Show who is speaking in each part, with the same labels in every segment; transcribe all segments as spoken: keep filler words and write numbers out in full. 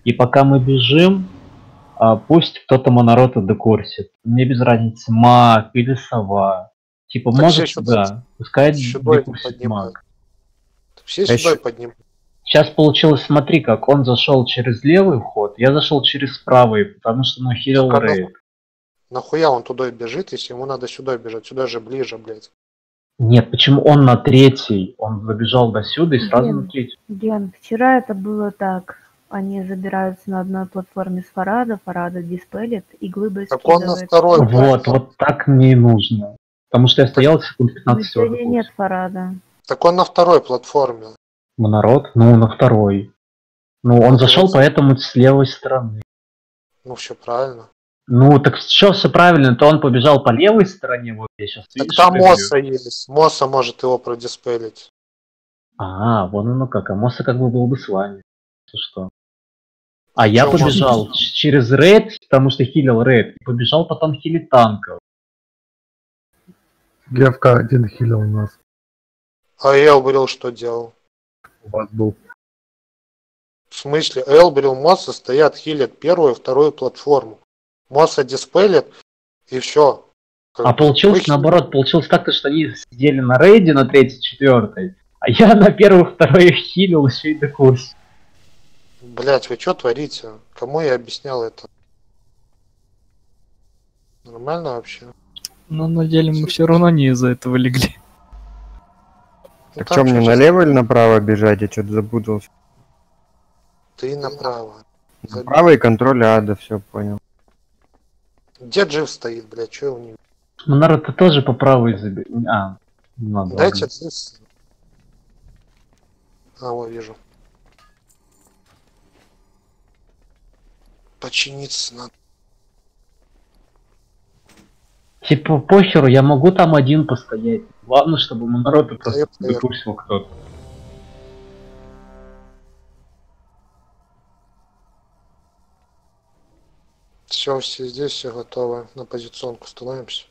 Speaker 1: И пока мы бежим, а, пусть кто-то Монорота декурсит. Мне без разницы, маг или сова. Типа,
Speaker 2: Так
Speaker 1: может,
Speaker 2: все
Speaker 1: да, пускай
Speaker 2: сюда
Speaker 1: декурсит
Speaker 2: поднимают.
Speaker 1: маг.
Speaker 2: Все
Speaker 3: А
Speaker 2: сюда
Speaker 3: еще-
Speaker 2: поднимают.
Speaker 1: Сейчас получилось, смотри, как он зашел через левый вход, я зашел через правый, потому что ну хилил
Speaker 2: Так, а
Speaker 1: рейд.
Speaker 2: Нахуя он туда бежит, если ему надо сюда бежать? Сюда же ближе, блядь.
Speaker 1: Нет, почему он на третий? Он забежал до сюда и сразу
Speaker 4: Ген.
Speaker 1: на третий.
Speaker 4: Ген, вчера это было так. Они забираются на одной платформе с Фарада, Фарада диспелит, и глыбой
Speaker 2: Так он на
Speaker 4: скидывает.
Speaker 2: второй
Speaker 1: Вот,
Speaker 2: платформе.
Speaker 1: вот так мне и нужно. Потому что я стоял секунд
Speaker 4: Но
Speaker 1: пятнадцать всего
Speaker 4: сегодня
Speaker 1: до
Speaker 4: нет
Speaker 1: курса.
Speaker 4: Фарада.
Speaker 2: Так он на второй платформе.
Speaker 1: Монород? Ну, на второй. Ну, он
Speaker 2: Ну,
Speaker 1: зашел
Speaker 2: вот.
Speaker 1: поэтому с левой стороны.
Speaker 2: Ну все правильно.
Speaker 1: Ну, так что все правильно, то он побежал по левой стороне, вот я сейчас
Speaker 2: Так там Мосса есть. Мосса может его продиспелить.
Speaker 1: А, вон оно как, а Мосса как бы был бы с вами. Что, что? А я
Speaker 2: Чё,
Speaker 1: побежал
Speaker 2: Мосса?
Speaker 1: ч- через рейд, потому что хилил рейд, и побежал потом хилить танков.
Speaker 5: Гевка один хилил у нас.
Speaker 2: А Элбрил что делал?
Speaker 5: У вас был.
Speaker 2: В смысле? Элбрил, Мосса стоят, хилят первую и вторую платформу. Мосса диспелит, и все.
Speaker 1: А получилось наоборот, получилось так-то, что они сидели на рейде на третьей, четвертой, а я на первой, второй хилил еще и до курса.
Speaker 2: Блять, вы что творите? Кому я объяснял это? Нормально вообще?
Speaker 3: Но на деле мы все равно не из-за этого легли.
Speaker 2: Ну,
Speaker 3: Так
Speaker 2: там
Speaker 3: что, мне
Speaker 2: чё-то
Speaker 3: налево или направо бежать? Я что-то запутался.
Speaker 2: Ты направо.
Speaker 3: Направо и контроль ада, все понял.
Speaker 2: Где Джив стоит, блядь, что у него?
Speaker 1: Монарод, ты тоже по правой забей. А, не надо.
Speaker 2: Дайте
Speaker 1: ладно.
Speaker 2: цис. А, вот вижу. Починиться надо.
Speaker 1: Типа, похеру, я могу там один постоять. Главное, чтобы Монарод просто
Speaker 2: я поверю.
Speaker 1: докурсил кто-то.
Speaker 2: Все, все здесь, все готово. На позиционку становимся.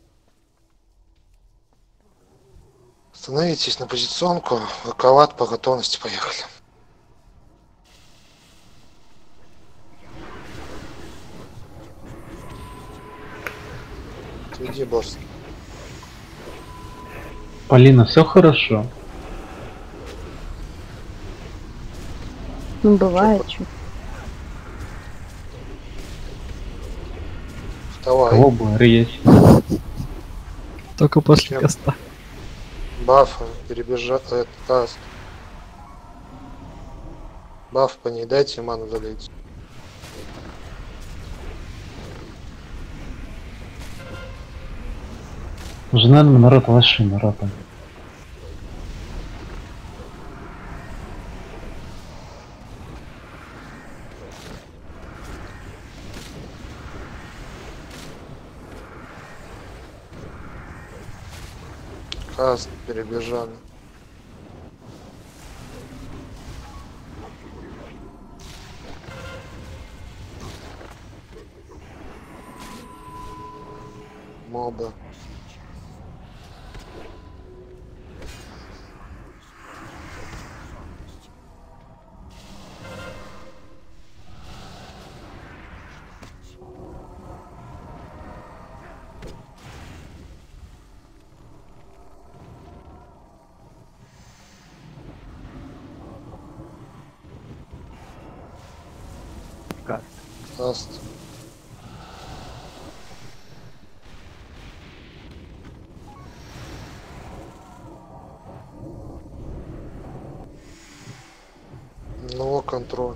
Speaker 2: Становитесь на позиционку. Аковат по готовности, поехали. Иди, босс.
Speaker 1: Полина, все хорошо.
Speaker 4: Ну, бывает, что.
Speaker 2: Вставай.
Speaker 1: Кого бы есть?
Speaker 3: Только после
Speaker 2: Чем?
Speaker 3: каста.
Speaker 2: Бафа, перебежать, этот каст. Баф по ней дайте, ману залейте.
Speaker 1: Уже, наверное, Монарод ваши Монарод.
Speaker 2: Каст, перебежали. Моба. Каст. Ну, контроль.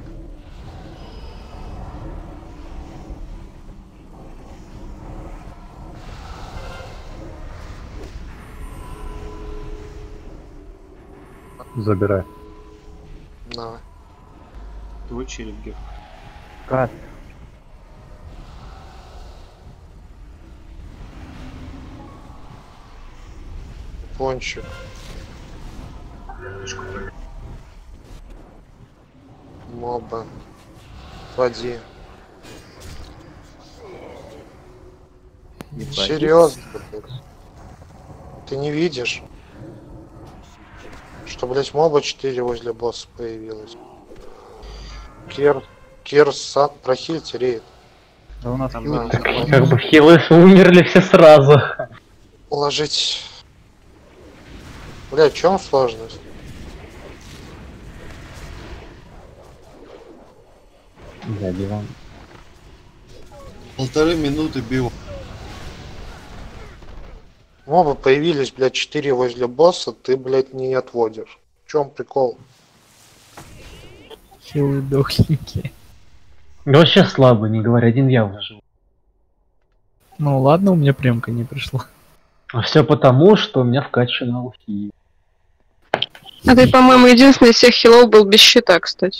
Speaker 5: Забирай.
Speaker 2: На.
Speaker 6: Твой череп, Гев.
Speaker 5: Кат.
Speaker 2: Пончик. Моба. Води. Серьезно? Ты не видишь? Что, блять, моба четыре возле босса появилась. Кер. Кирс, прохильте рейд.
Speaker 3: Да у нас
Speaker 6: Там
Speaker 3: хилы
Speaker 6: за-
Speaker 3: такие.
Speaker 1: Как бы хилы умерли все сразу.
Speaker 2: Уложить. Бля, в чем сложность?
Speaker 1: Да, диван.
Speaker 7: Полторы минуты бил.
Speaker 2: Мобы появились, блядь, четыре возле босса, ты, блядь, не отводишь. В чем прикол?
Speaker 3: Хилы дохленькие.
Speaker 1: Да вообще слабо, не говоря, один я выжил.
Speaker 3: Ну ладно, у меня прямка не пришла.
Speaker 1: А все потому, что у меня вкачаны алхи.
Speaker 8: А ты, по-моему, единственный из всех хилов был без щита, кстати.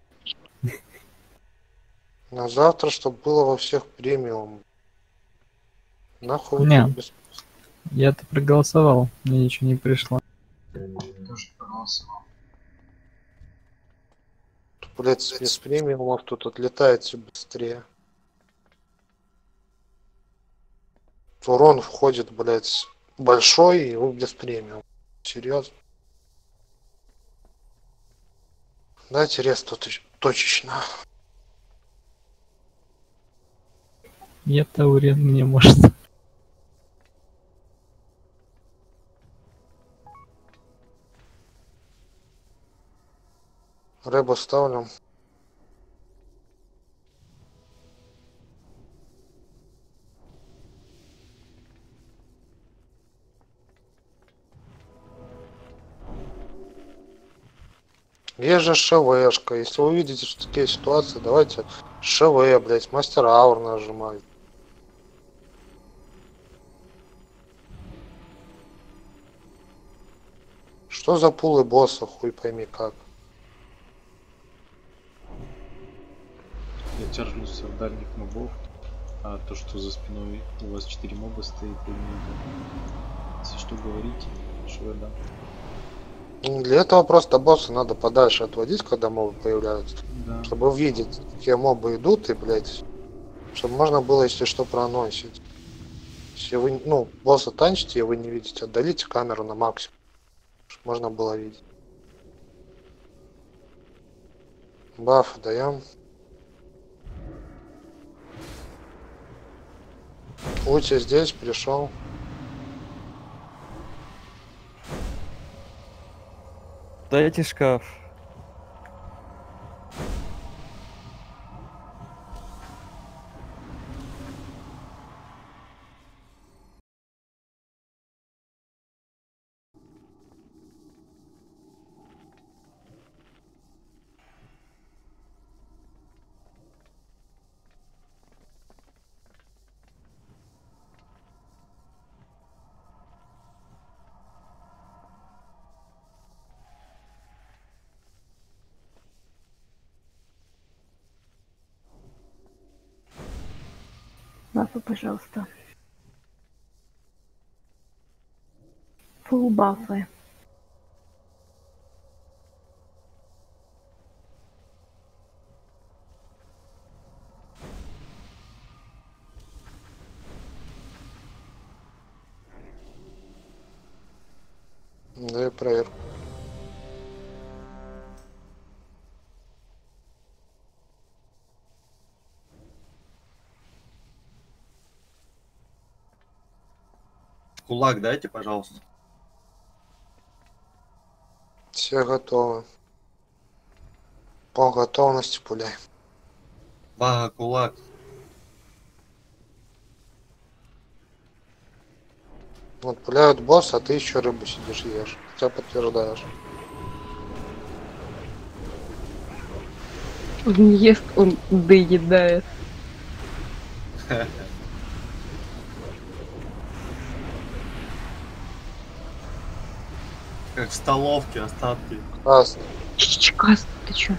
Speaker 2: На завтра, чтобы было во всех премиум. Нахуй вы
Speaker 3: Не.
Speaker 2: тут без-
Speaker 3: Я-то проголосовал, мне ничего не пришло.
Speaker 6: Тоже проголосовал.
Speaker 2: Тут, блядь, с без премиумов тут отлетает все быстрее. Урон входит, блядь, большой, и вы без премиум. Серьезно? Дайте рез тут ещё точечно.
Speaker 3: Я таурен мне может.
Speaker 2: Рэбу ставлю. Есть же ШВшка. Если вы видите, что такие ситуации, давайте ШВ, блять, мастер аур нажимать. Что за пулы босса, хуй пойми как.
Speaker 6: Я тяжелся в дальних мобов, а то, что за спиной у вас четыре моба стоит, я не иду. Если что говорите, что я дам.
Speaker 2: Для этого просто босса надо подальше отводить, когда мобы появляются.
Speaker 6: Да.
Speaker 2: Чтобы увидеть, какие мобы идут, и, блядь, чтобы можно было, если что, проанонсить. Если вы, ну, босса танчите, и вы не видите, отдалите камеру на максимум, чтобы можно было видеть. Баф даем. Ути здесь пришел.
Speaker 3: Дайте шкаф.
Speaker 4: Бафы, пожалуйста. Фулл бафы.
Speaker 2: Да и проверку.
Speaker 7: Кулак дайте, пожалуйста.
Speaker 2: Все готовы. По готовности пуляй.
Speaker 7: Бага, кулак.
Speaker 2: Вот пуляют босса, а ты еще рыбу сидишь ешь. Хотя подтверждаешь.
Speaker 8: Он не ест, он доедает.
Speaker 7: Как в столовке остатки.
Speaker 2: Красно.
Speaker 8: Чичикас, ты чё?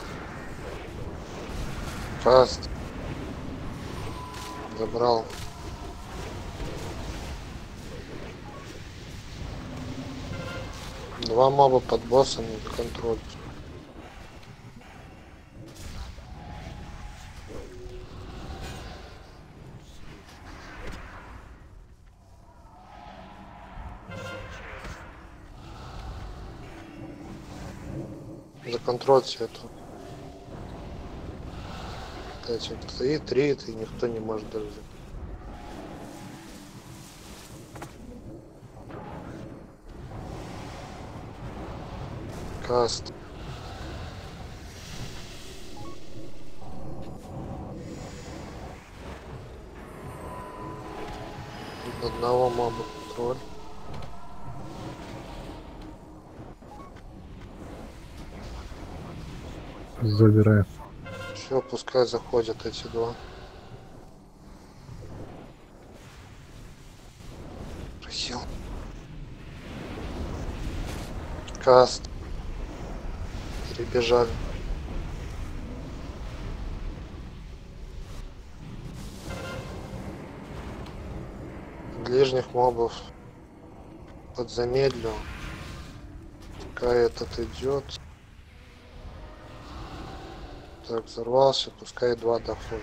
Speaker 2: Фаст. Забрал. Два моба под боссом не контроль. Законтрольте эту. Эти стоит, три, и никто не может даже. Каст. Одного моба контроль.
Speaker 5: Забираю.
Speaker 2: Все, пускай заходят эти два. Просил. Каст. Перебежали. Ближних мобов подзамедлю. Пока этот идет. Так, взорвался, пускай два доходят.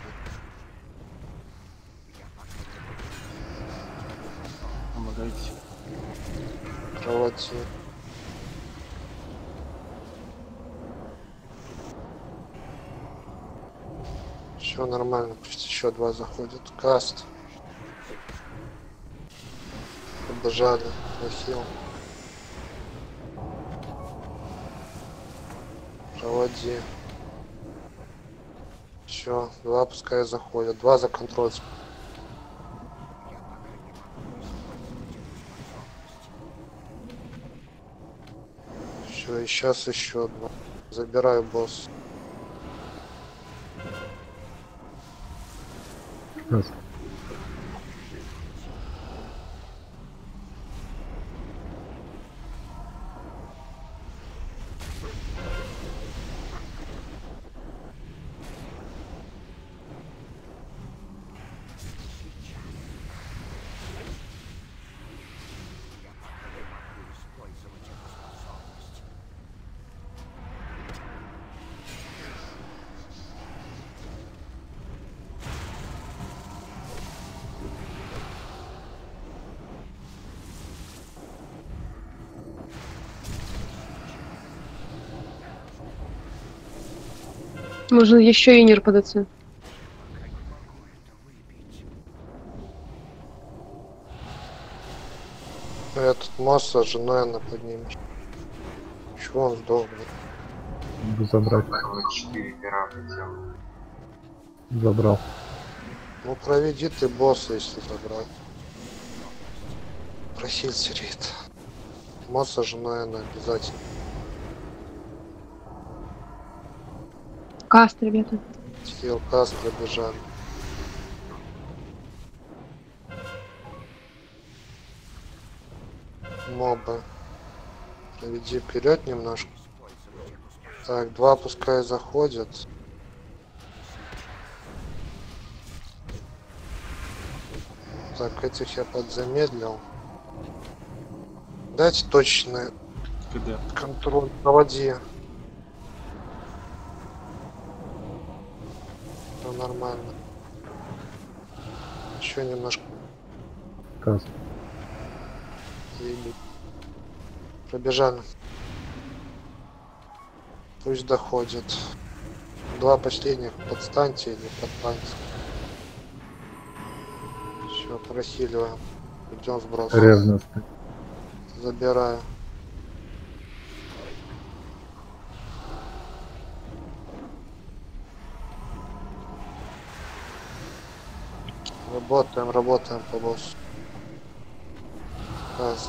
Speaker 6: Помогайте.
Speaker 2: Кровати. Все нормально, пусть еще два заходят. Каст. Побежали. Прохил. Проводи. Все, два пускай заходят. Два за контроль. Все, и сейчас еще два. Забираю босс.
Speaker 5: Раз.
Speaker 8: Можно еще инер под АЦ.
Speaker 2: Этот мост с женой она поднимет. Чего он сдох, блин?
Speaker 5: Надо забрать.
Speaker 9: четыре пера хотел.
Speaker 5: Забрал.
Speaker 2: Ну проведи ты босса, если забрать. Просил сирит. Мост с женой она обязательно.
Speaker 8: Каст, ребята.
Speaker 2: Хил каст пробежали. Мобы. Проведи вперед немножко. Так, два пускай заходят. Так, этих я подзамедлил. Дайте точный
Speaker 6: КД.
Speaker 2: контроль. Проводи. Все нормально. Еще немножко.
Speaker 5: Каст.
Speaker 2: Ебать. Пробежали. Пусть доходит. Два последних подстаньте или подстаньте. Все, прохиливаем. Идем сброс.
Speaker 5: Ревностный.
Speaker 2: Забираю. Работаем, работаем по боссу. Раз.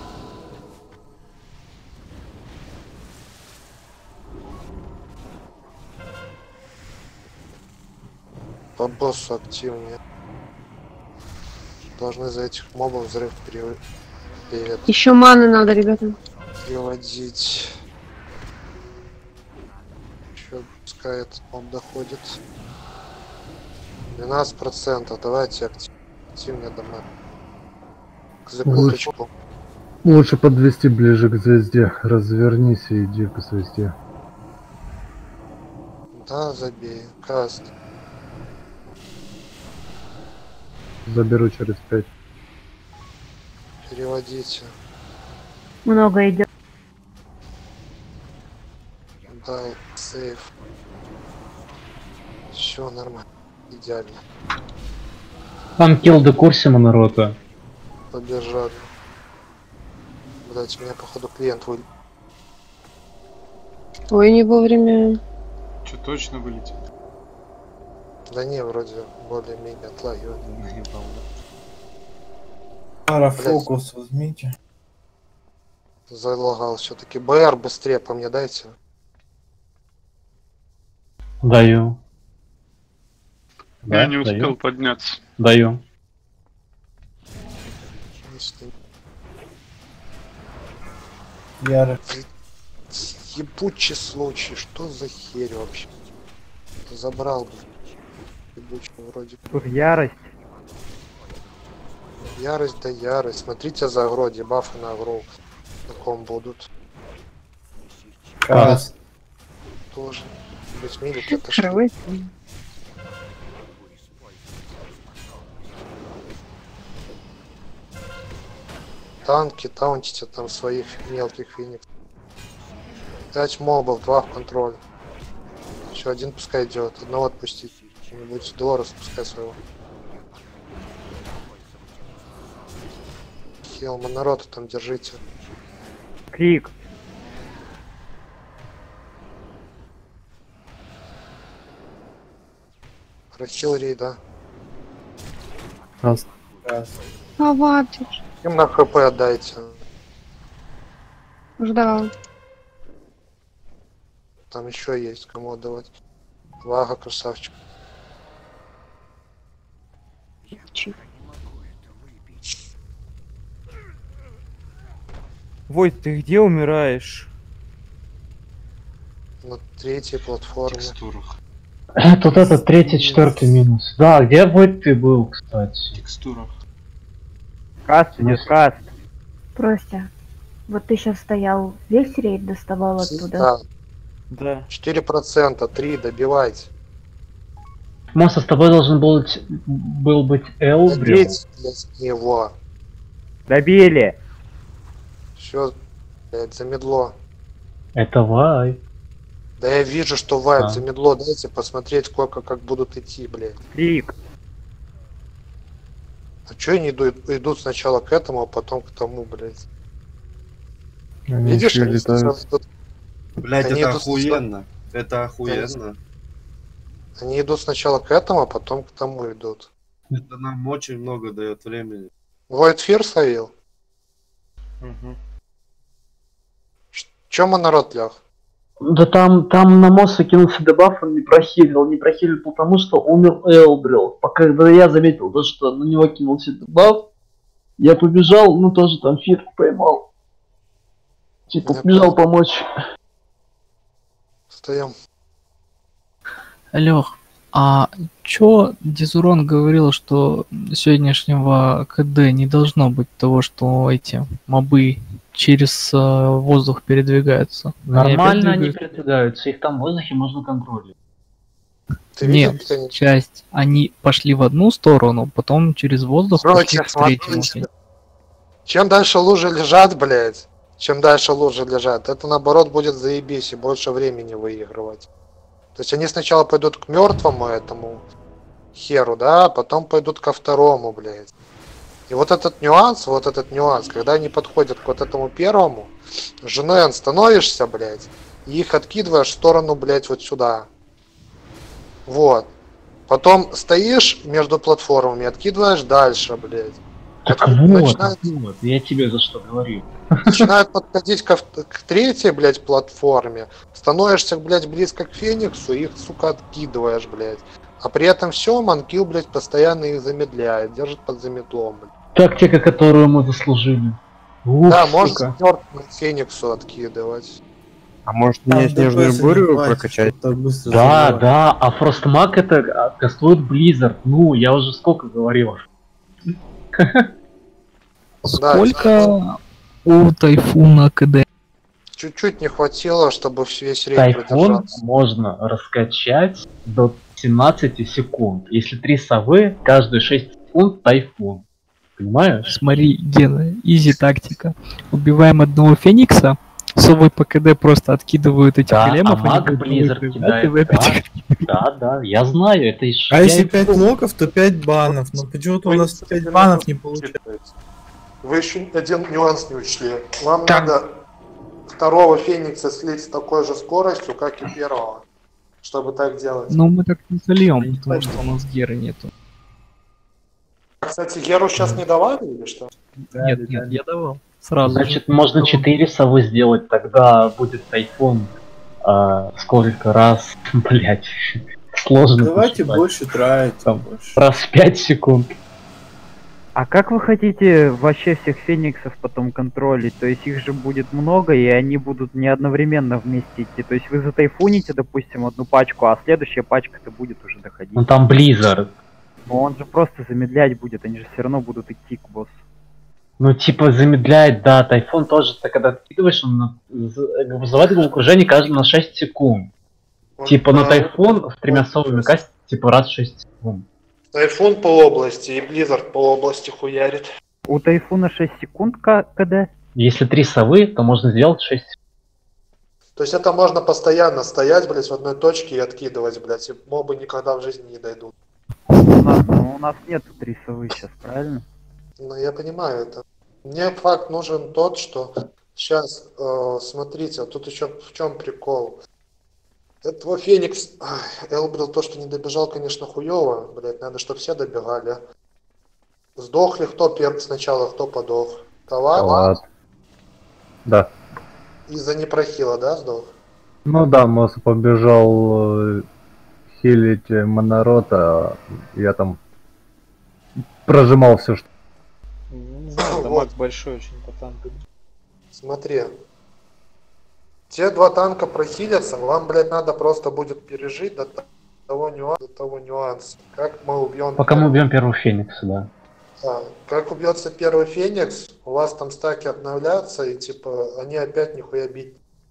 Speaker 2: По боссу активнее. Должны за этих мобов взрыв пере... перед...
Speaker 8: Еще маны надо, ребята.
Speaker 2: переводить. Еще пускай этот моб доходит. двенадцать процентов. Давайте актив... активнее дома. К закупочку.
Speaker 5: Лучше подвести ближе к звезде. Развернись и иди к звезде.
Speaker 2: Да, забей. Каст.
Speaker 5: Заберу через пять.
Speaker 2: Переводите.
Speaker 4: Много идет.
Speaker 2: Дай, сейф. Все нормально. Идеально.
Speaker 1: Там килл до Курсима народа.
Speaker 2: Побежали. Блять, у меня походу клиент вылетел.
Speaker 8: Ой, не вовремя.
Speaker 6: Че, точно вылетел?
Speaker 2: Да не, вроде более-менее отлагивает.
Speaker 6: Наебал,
Speaker 10: Ара,
Speaker 2: Блядь.
Speaker 10: фокус возьмите.
Speaker 2: Залагал все-таки. БР быстрее по мне дайте.
Speaker 1: Даю.
Speaker 11: Я
Speaker 1: Да,
Speaker 11: не успел
Speaker 1: даю.
Speaker 11: подняться.
Speaker 1: Даю.
Speaker 2: Если-
Speaker 10: Яра.
Speaker 2: Ебучий случай, что за херь вообще? Забрал бы. Ебучий вроде.
Speaker 12: Тут ярость.
Speaker 2: Ярость да ярость. Смотрите за агро, дебафы на агро. На ком будут.
Speaker 10: Кас.
Speaker 2: Тоже. Быть милит это что?
Speaker 8: Рвать.
Speaker 2: Танки, таунтите там своих мелких фениксов. Пять мобов, два в контроль. Еще один пускай идет, одного отпустить. Что-нибудь Дора спускай своего. Хелма, народу там держите.
Speaker 12: Крик.
Speaker 2: Рахил рейда.
Speaker 5: Каст.
Speaker 10: Кас.
Speaker 8: Хватит.
Speaker 2: Им на хп отдайте.
Speaker 8: Ждал.
Speaker 2: Там еще есть кому отдавать. Вага, красавчик.
Speaker 12: Войт, ты где умираешь?
Speaker 2: На третьей платформе.
Speaker 6: Текстурах.
Speaker 1: Тут этот третий, четвертый минус. Да, где Войт ты был, кстати?
Speaker 6: Текстурах.
Speaker 12: Каст идет, каст.
Speaker 4: Прости. Вот ты сейчас стоял, весь рейд доставал оттуда.
Speaker 2: Да,
Speaker 12: Да.
Speaker 2: четыре процента, три, добивайте.
Speaker 1: Моса, с тобой должен был, быть- был быть Элбрил.
Speaker 2: Добейте, блядь, его.
Speaker 12: Добили.
Speaker 2: Все, блядь, замедло.
Speaker 1: Это Вай.
Speaker 2: Да я вижу, что вайп
Speaker 1: А.
Speaker 2: замедло. Дайте посмотреть, сколько как будут идти, блядь.
Speaker 12: Крик.
Speaker 2: А чё они идут, идут сначала к этому, а потом к тому, блядь?
Speaker 5: Они
Speaker 2: Видишь,
Speaker 5: еще
Speaker 2: они
Speaker 5: летают.
Speaker 2: сначала идут,
Speaker 7: Блять,
Speaker 2: Они
Speaker 7: это
Speaker 2: идут
Speaker 7: охуенно. Это охуенно.
Speaker 2: они идут сначала к этому, а потом к тому идут.
Speaker 7: Это нам очень много дает времени.
Speaker 2: Void Fear словил?
Speaker 6: Угу.
Speaker 2: Чё мы народ ляг?
Speaker 1: Да там, там на Моса кинулся дебаф, он не прохилил. Не прохилил потому, что умер Элбрил. Пока когда я заметил то, что на него кинулся дебаф, я побежал, ну тоже там фирку поймал. Типа
Speaker 2: Я
Speaker 1: побежал
Speaker 2: понял.
Speaker 1: помочь.
Speaker 2: Стоим.
Speaker 3: Лех, а чё Дизурон говорил, что сегодняшнего КД не должно быть того, что эти мобы через э, воздух передвигаются?
Speaker 1: Нормально они
Speaker 3: двигаются?
Speaker 1: передвигаются, их там в воздухе можно контролировать.
Speaker 2: Ты видел,
Speaker 3: Нет,
Speaker 2: как они...
Speaker 3: часть. Они пошли в одну сторону, потом через воздух пошли
Speaker 2: Короче,
Speaker 3: в третью.
Speaker 2: смотрите. Чем дальше лужи лежат, блядь, чем дальше лужи лежат, это наоборот будет заебись и больше времени выигрывать. То есть они сначала пойдут к мертвому этому херу, да, а потом пойдут ко второму, блядь. И вот этот нюанс, вот этот нюанс, когда они подходят к вот этому первому, женой становишься, блядь, и их откидываешь в сторону, блядь, вот сюда. Вот. Потом стоишь между платформами, откидываешь дальше, блядь.
Speaker 1: Так
Speaker 2: Потом
Speaker 1: вот,
Speaker 2: начинают-
Speaker 1: вот, я тебе за что говорю.
Speaker 2: Начинают подходить ко вт- к третьей, блядь, платформе, становишься, блядь, близко к Фениксу, их, сука, откидываешь, блядь. А при этом все, манкил, блядь, постоянно их замедляет, держит под замедлом, блядь.
Speaker 1: Тактика, которую мы заслужили. Ух,
Speaker 2: Да,
Speaker 1: сука.
Speaker 2: можно мертвому Фениксу откидывать.
Speaker 5: А может
Speaker 10: Там
Speaker 5: мне снежную
Speaker 10: ДПС
Speaker 5: бурю
Speaker 10: не хватит,
Speaker 5: прокачать?
Speaker 10: чтоб так быстро
Speaker 1: Да,
Speaker 10: забрать.
Speaker 1: да, а Фростмак это а, кастует Blizzard. Ну, я уже сколько говорил.
Speaker 2: Да,
Speaker 3: Сколько у Тайфуна КД.
Speaker 2: Чуть-чуть не хватило, чтобы весь рейд
Speaker 1: Тайфун
Speaker 2: продержаться.
Speaker 1: можно раскачать до семнадцати секунд. Если три совы, каждые шесть секунд тайфун. Понимаешь?
Speaker 3: Смотри, Гена, изи тактика. Убиваем одного Феникса, совы по КД просто откидывают этих
Speaker 1: Да,
Speaker 3: големов,
Speaker 1: а
Speaker 3: они
Speaker 1: маг
Speaker 3: будут
Speaker 1: Близзард
Speaker 3: ребят,
Speaker 1: кидает.
Speaker 3: и вы опять-
Speaker 1: Да, да, да, я знаю, это и
Speaker 10: А
Speaker 1: я
Speaker 10: если
Speaker 1: и-
Speaker 10: пять блоков, то пять банов. Но почему-то у
Speaker 2: Вы
Speaker 10: нас
Speaker 2: не
Speaker 10: пять
Speaker 2: хотите
Speaker 10: банов не
Speaker 2: это
Speaker 10: получается.
Speaker 2: Вы еще один нюанс не учли. Вам
Speaker 3: Так.
Speaker 2: надо второго Феникса слить с такой же скоростью, как и первого, чтобы так делать.
Speaker 3: Ну мы так не зальем,
Speaker 10: Не
Speaker 3: потому
Speaker 10: пойду.
Speaker 3: что у нас геры нету.
Speaker 2: Кстати, Геру сейчас не давали или что?
Speaker 3: Нет, нет, я давал. Сразу. же.
Speaker 1: Значит, можно четыре совы сделать, тогда будет тайфун. А, сколько раз, блять, сложно.
Speaker 10: Давайте
Speaker 1: посчитать.
Speaker 10: больше тратить.
Speaker 1: Там.
Speaker 10: больше.
Speaker 1: Раз в пять секунд.
Speaker 12: А как вы хотите вообще всех фениксов потом контролить? То есть их же будет много, и они будут не одновременно вместе идти. То есть вы затайфуните, допустим, одну пачку, а следующая пачка-то будет уже доходить.
Speaker 1: Ну там Близзард.
Speaker 12: Но он же просто замедлять будет, они же все равно будут идти к боссу.
Speaker 1: Ну, типа, замедляет, да, тайфун тоже, ты когда откидываешь, он на- з- вызывает головокружение каждый на шесть секунд.
Speaker 2: Вот,
Speaker 1: Типа, на
Speaker 2: а,
Speaker 1: тайфун в тремя
Speaker 2: вот
Speaker 1: совами
Speaker 2: сейчас.
Speaker 1: кастит, типа, раз в шесть секунд.
Speaker 2: Тайфун по области и Близзард по области хуярит.
Speaker 12: У тайфуна шесть секунд К- КД.
Speaker 1: Если три совы, то можно сделать шесть секунд.
Speaker 2: То есть это можно постоянно стоять, блядь, в одной точке и откидывать, блядь, и мобы никогда в жизни не дойдут.
Speaker 12: У нас, ну, у нас нету три совы сейчас, правильно?
Speaker 2: Ну, я понимаю это. Мне факт нужен тот, что сейчас, э, смотрите, тут еще в чем прикол. Этого Феникс, ай, Элбрил, то, что не добежал, конечно, хуево, блядь, надо, чтобы все добегали. Сдохли кто пер... сначала, кто подох? Талат?
Speaker 5: Талат. Да.
Speaker 2: Из-за непрохила, да, сдох?
Speaker 5: Ну да, Мосс побежал э, хилить э, Монорота, а я там прожимал все, что...
Speaker 6: Не знаю, дамаг
Speaker 2: Вот.
Speaker 6: большой очень по танку.
Speaker 2: Смотри. Те два танка прохилятся, вам, блядь, надо просто будет пережить до того нюанса, до того нюанса. Как мы убьем...
Speaker 1: Пока мы убьем первого Феникса, да.
Speaker 2: Да, как убьется первый Феникс, у вас там стаки обновлятся, и типа они опять нихуя бить.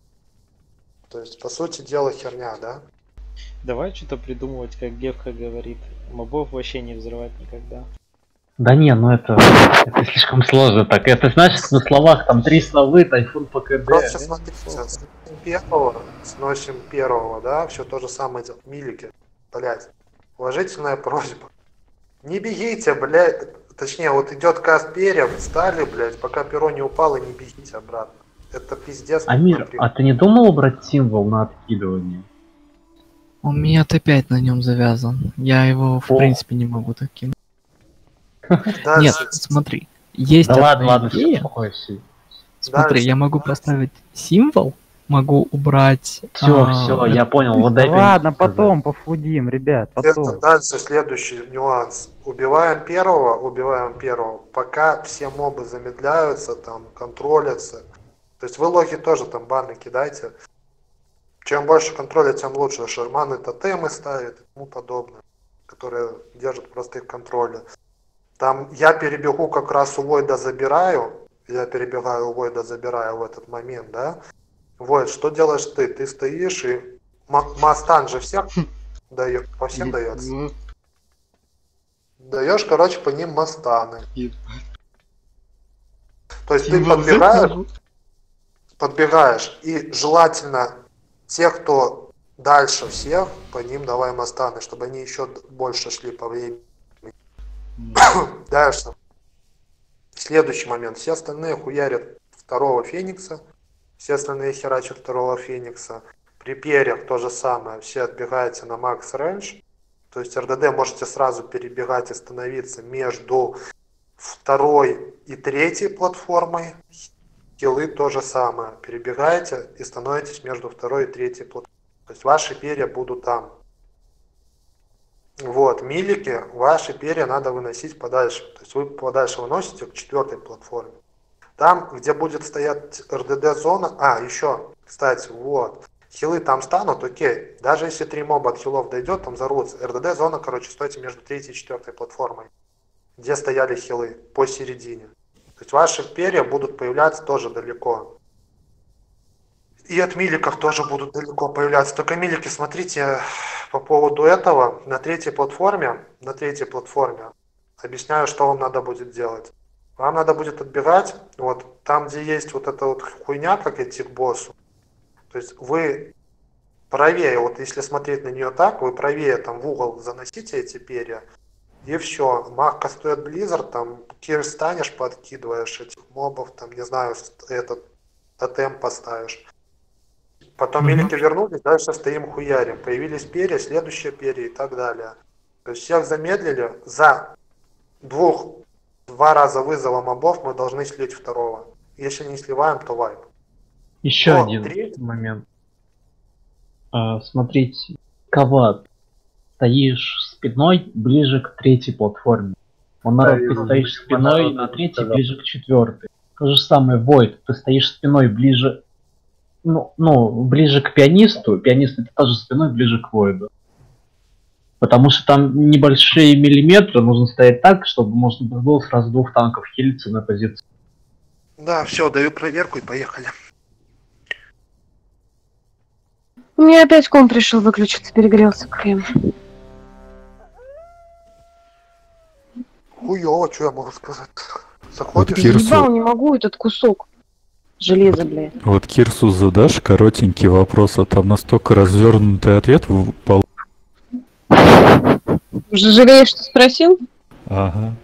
Speaker 2: То есть, по сути дела, херня, да?
Speaker 6: Давай что-то придумывать, как Гевка говорит. Мобов вообще не взрывать никогда.
Speaker 1: Да не, ну это, это слишком сложно так. Это значит на словах там три совы, тайфун по КД.
Speaker 2: Просто смотрите, сносим первого, сносим первого, да, все то же самое делать. Милики, блядь, уважительная просьба. Не бегите, блядь, точнее, вот идет каст перьев, встали, блядь, пока перо не упало, не бегите обратно. Это пиздец.
Speaker 1: Амир,
Speaker 2: напрямую.
Speaker 1: а ты не думал убрать символ на откидывание?
Speaker 3: У меня Т пять на нем завязан. Я его в
Speaker 1: О.
Speaker 3: принципе не могу так кинуть.
Speaker 2: Дальше.
Speaker 3: Нет, смотри. Есть
Speaker 1: Да ладно,
Speaker 3: одна
Speaker 1: ладно, все,
Speaker 3: идея.
Speaker 1: успокойся.
Speaker 3: Смотри,
Speaker 2: Дальше.
Speaker 3: я могу поставить символ, могу убрать.
Speaker 1: Все,
Speaker 3: а,
Speaker 1: все, я понял, вот дай
Speaker 12: Да
Speaker 1: мне
Speaker 12: ладно,
Speaker 1: сказать.
Speaker 12: потом пофудим, ребят,
Speaker 2: Это
Speaker 12: потом.
Speaker 2: дальше следующий нюанс. Убиваем первого, убиваем первого. Пока все мобы замедляются, там, контролятся. То есть вы логи тоже там баны кидайте. Чем больше контроля, тем лучше. Шерманы тотемы ставят и тому подобное, которые держат просто их контроля. Там я перебегу как раз у Войда забираю. Я перебегаю у Войда, забираю в этот момент, да? Войд, что делаешь ты? Ты стоишь и... Ма- Мастан же всех дает, по всем дается.
Speaker 6: Ну,
Speaker 2: Даешь, короче, по ним мастаны.
Speaker 6: ебать.
Speaker 2: То есть ты
Speaker 6: Символ
Speaker 2: подбегаешь,
Speaker 6: взял?
Speaker 2: подбегаешь, и желательно тех, кто дальше всех, по ним давай мастаны, чтобы они еще д- больше шли по времени. Дальше. Следующий момент. Все остальные хуярят второго Феникса, все остальные херачат второго Феникса. При перьях то же самое. Все отбегаете на макс рейндж. То есть РДД можете сразу перебегать и становиться между второй и третьей платформой. Хилы то же самое. Перебегаете и становитесь между второй и третьей платформой. То есть ваши перья будут там. Вот, милики, ваши перья надо выносить подальше. То есть вы подальше выносите к четвертой платформе. Там, где будет стоять РДД-зона... А, еще, кстати, вот. Хилы там станут, окей. Даже если три моба от хилов дойдет, там взорвутся. РДД-зона, короче, стойте между третьей и четвертой платформой. Где стояли хилы, посередине. То есть ваши перья будут появляться тоже далеко. И от миликов тоже будут далеко появляться. Только милики, смотрите, по поводу этого, на третьей платформе, на третьей платформе, объясняю, что вам надо будет делать. Вам надо будет отбирать, вот там, где есть вот эта вот хуйня, как идти к боссу. То есть вы правее, вот если смотреть на нее так, вы правее там в угол заносите эти перья, и все. Маг кастует Blizzard, там, кир станешь, подкидываешь этих мобов, там, не знаю, этот тотем поставишь. Потом
Speaker 3: Мгм.
Speaker 2: милики вернулись, дальше стоим хуярим. Появились перья, следующие перья и так далее. То есть всех замедлили. За двух, два раза вызова мобов мы должны слить второго. Если не сливаем, то вайп.
Speaker 1: Еще
Speaker 2: О,
Speaker 1: один
Speaker 2: третий.
Speaker 1: момент. А, смотрите, Кават, стоишь спиной ближе к третьей платформе. Монарод, ты
Speaker 5: вижу.
Speaker 1: стоишь спиной
Speaker 5: Монарод
Speaker 1: на
Speaker 5: тоже
Speaker 1: третьей,
Speaker 5: сказал.
Speaker 1: ближе к четвертой. То же самое Войд, ты стоишь спиной ближе, ну, ну, ближе к пианисту, пианист это тоже спиной ближе к Войду. Потому что там небольшие миллиметры, нужно стоять так, чтобы можно было сразу двух танков хилиться на позицию.
Speaker 2: Да, все, даю проверку и поехали.
Speaker 8: У меня опять комп решил выключиться, перегрелся крем.
Speaker 2: Хуёво, что я могу сказать. Заходишь?
Speaker 11: Кирсу.
Speaker 8: Ебал не могу этот кусок железа, блядь.
Speaker 11: Вот Кирсу задашь коротенький вопрос, а там настолько развернутый ответ в- пол-
Speaker 8: Уже жалеешь, что спросил?
Speaker 11: Ага.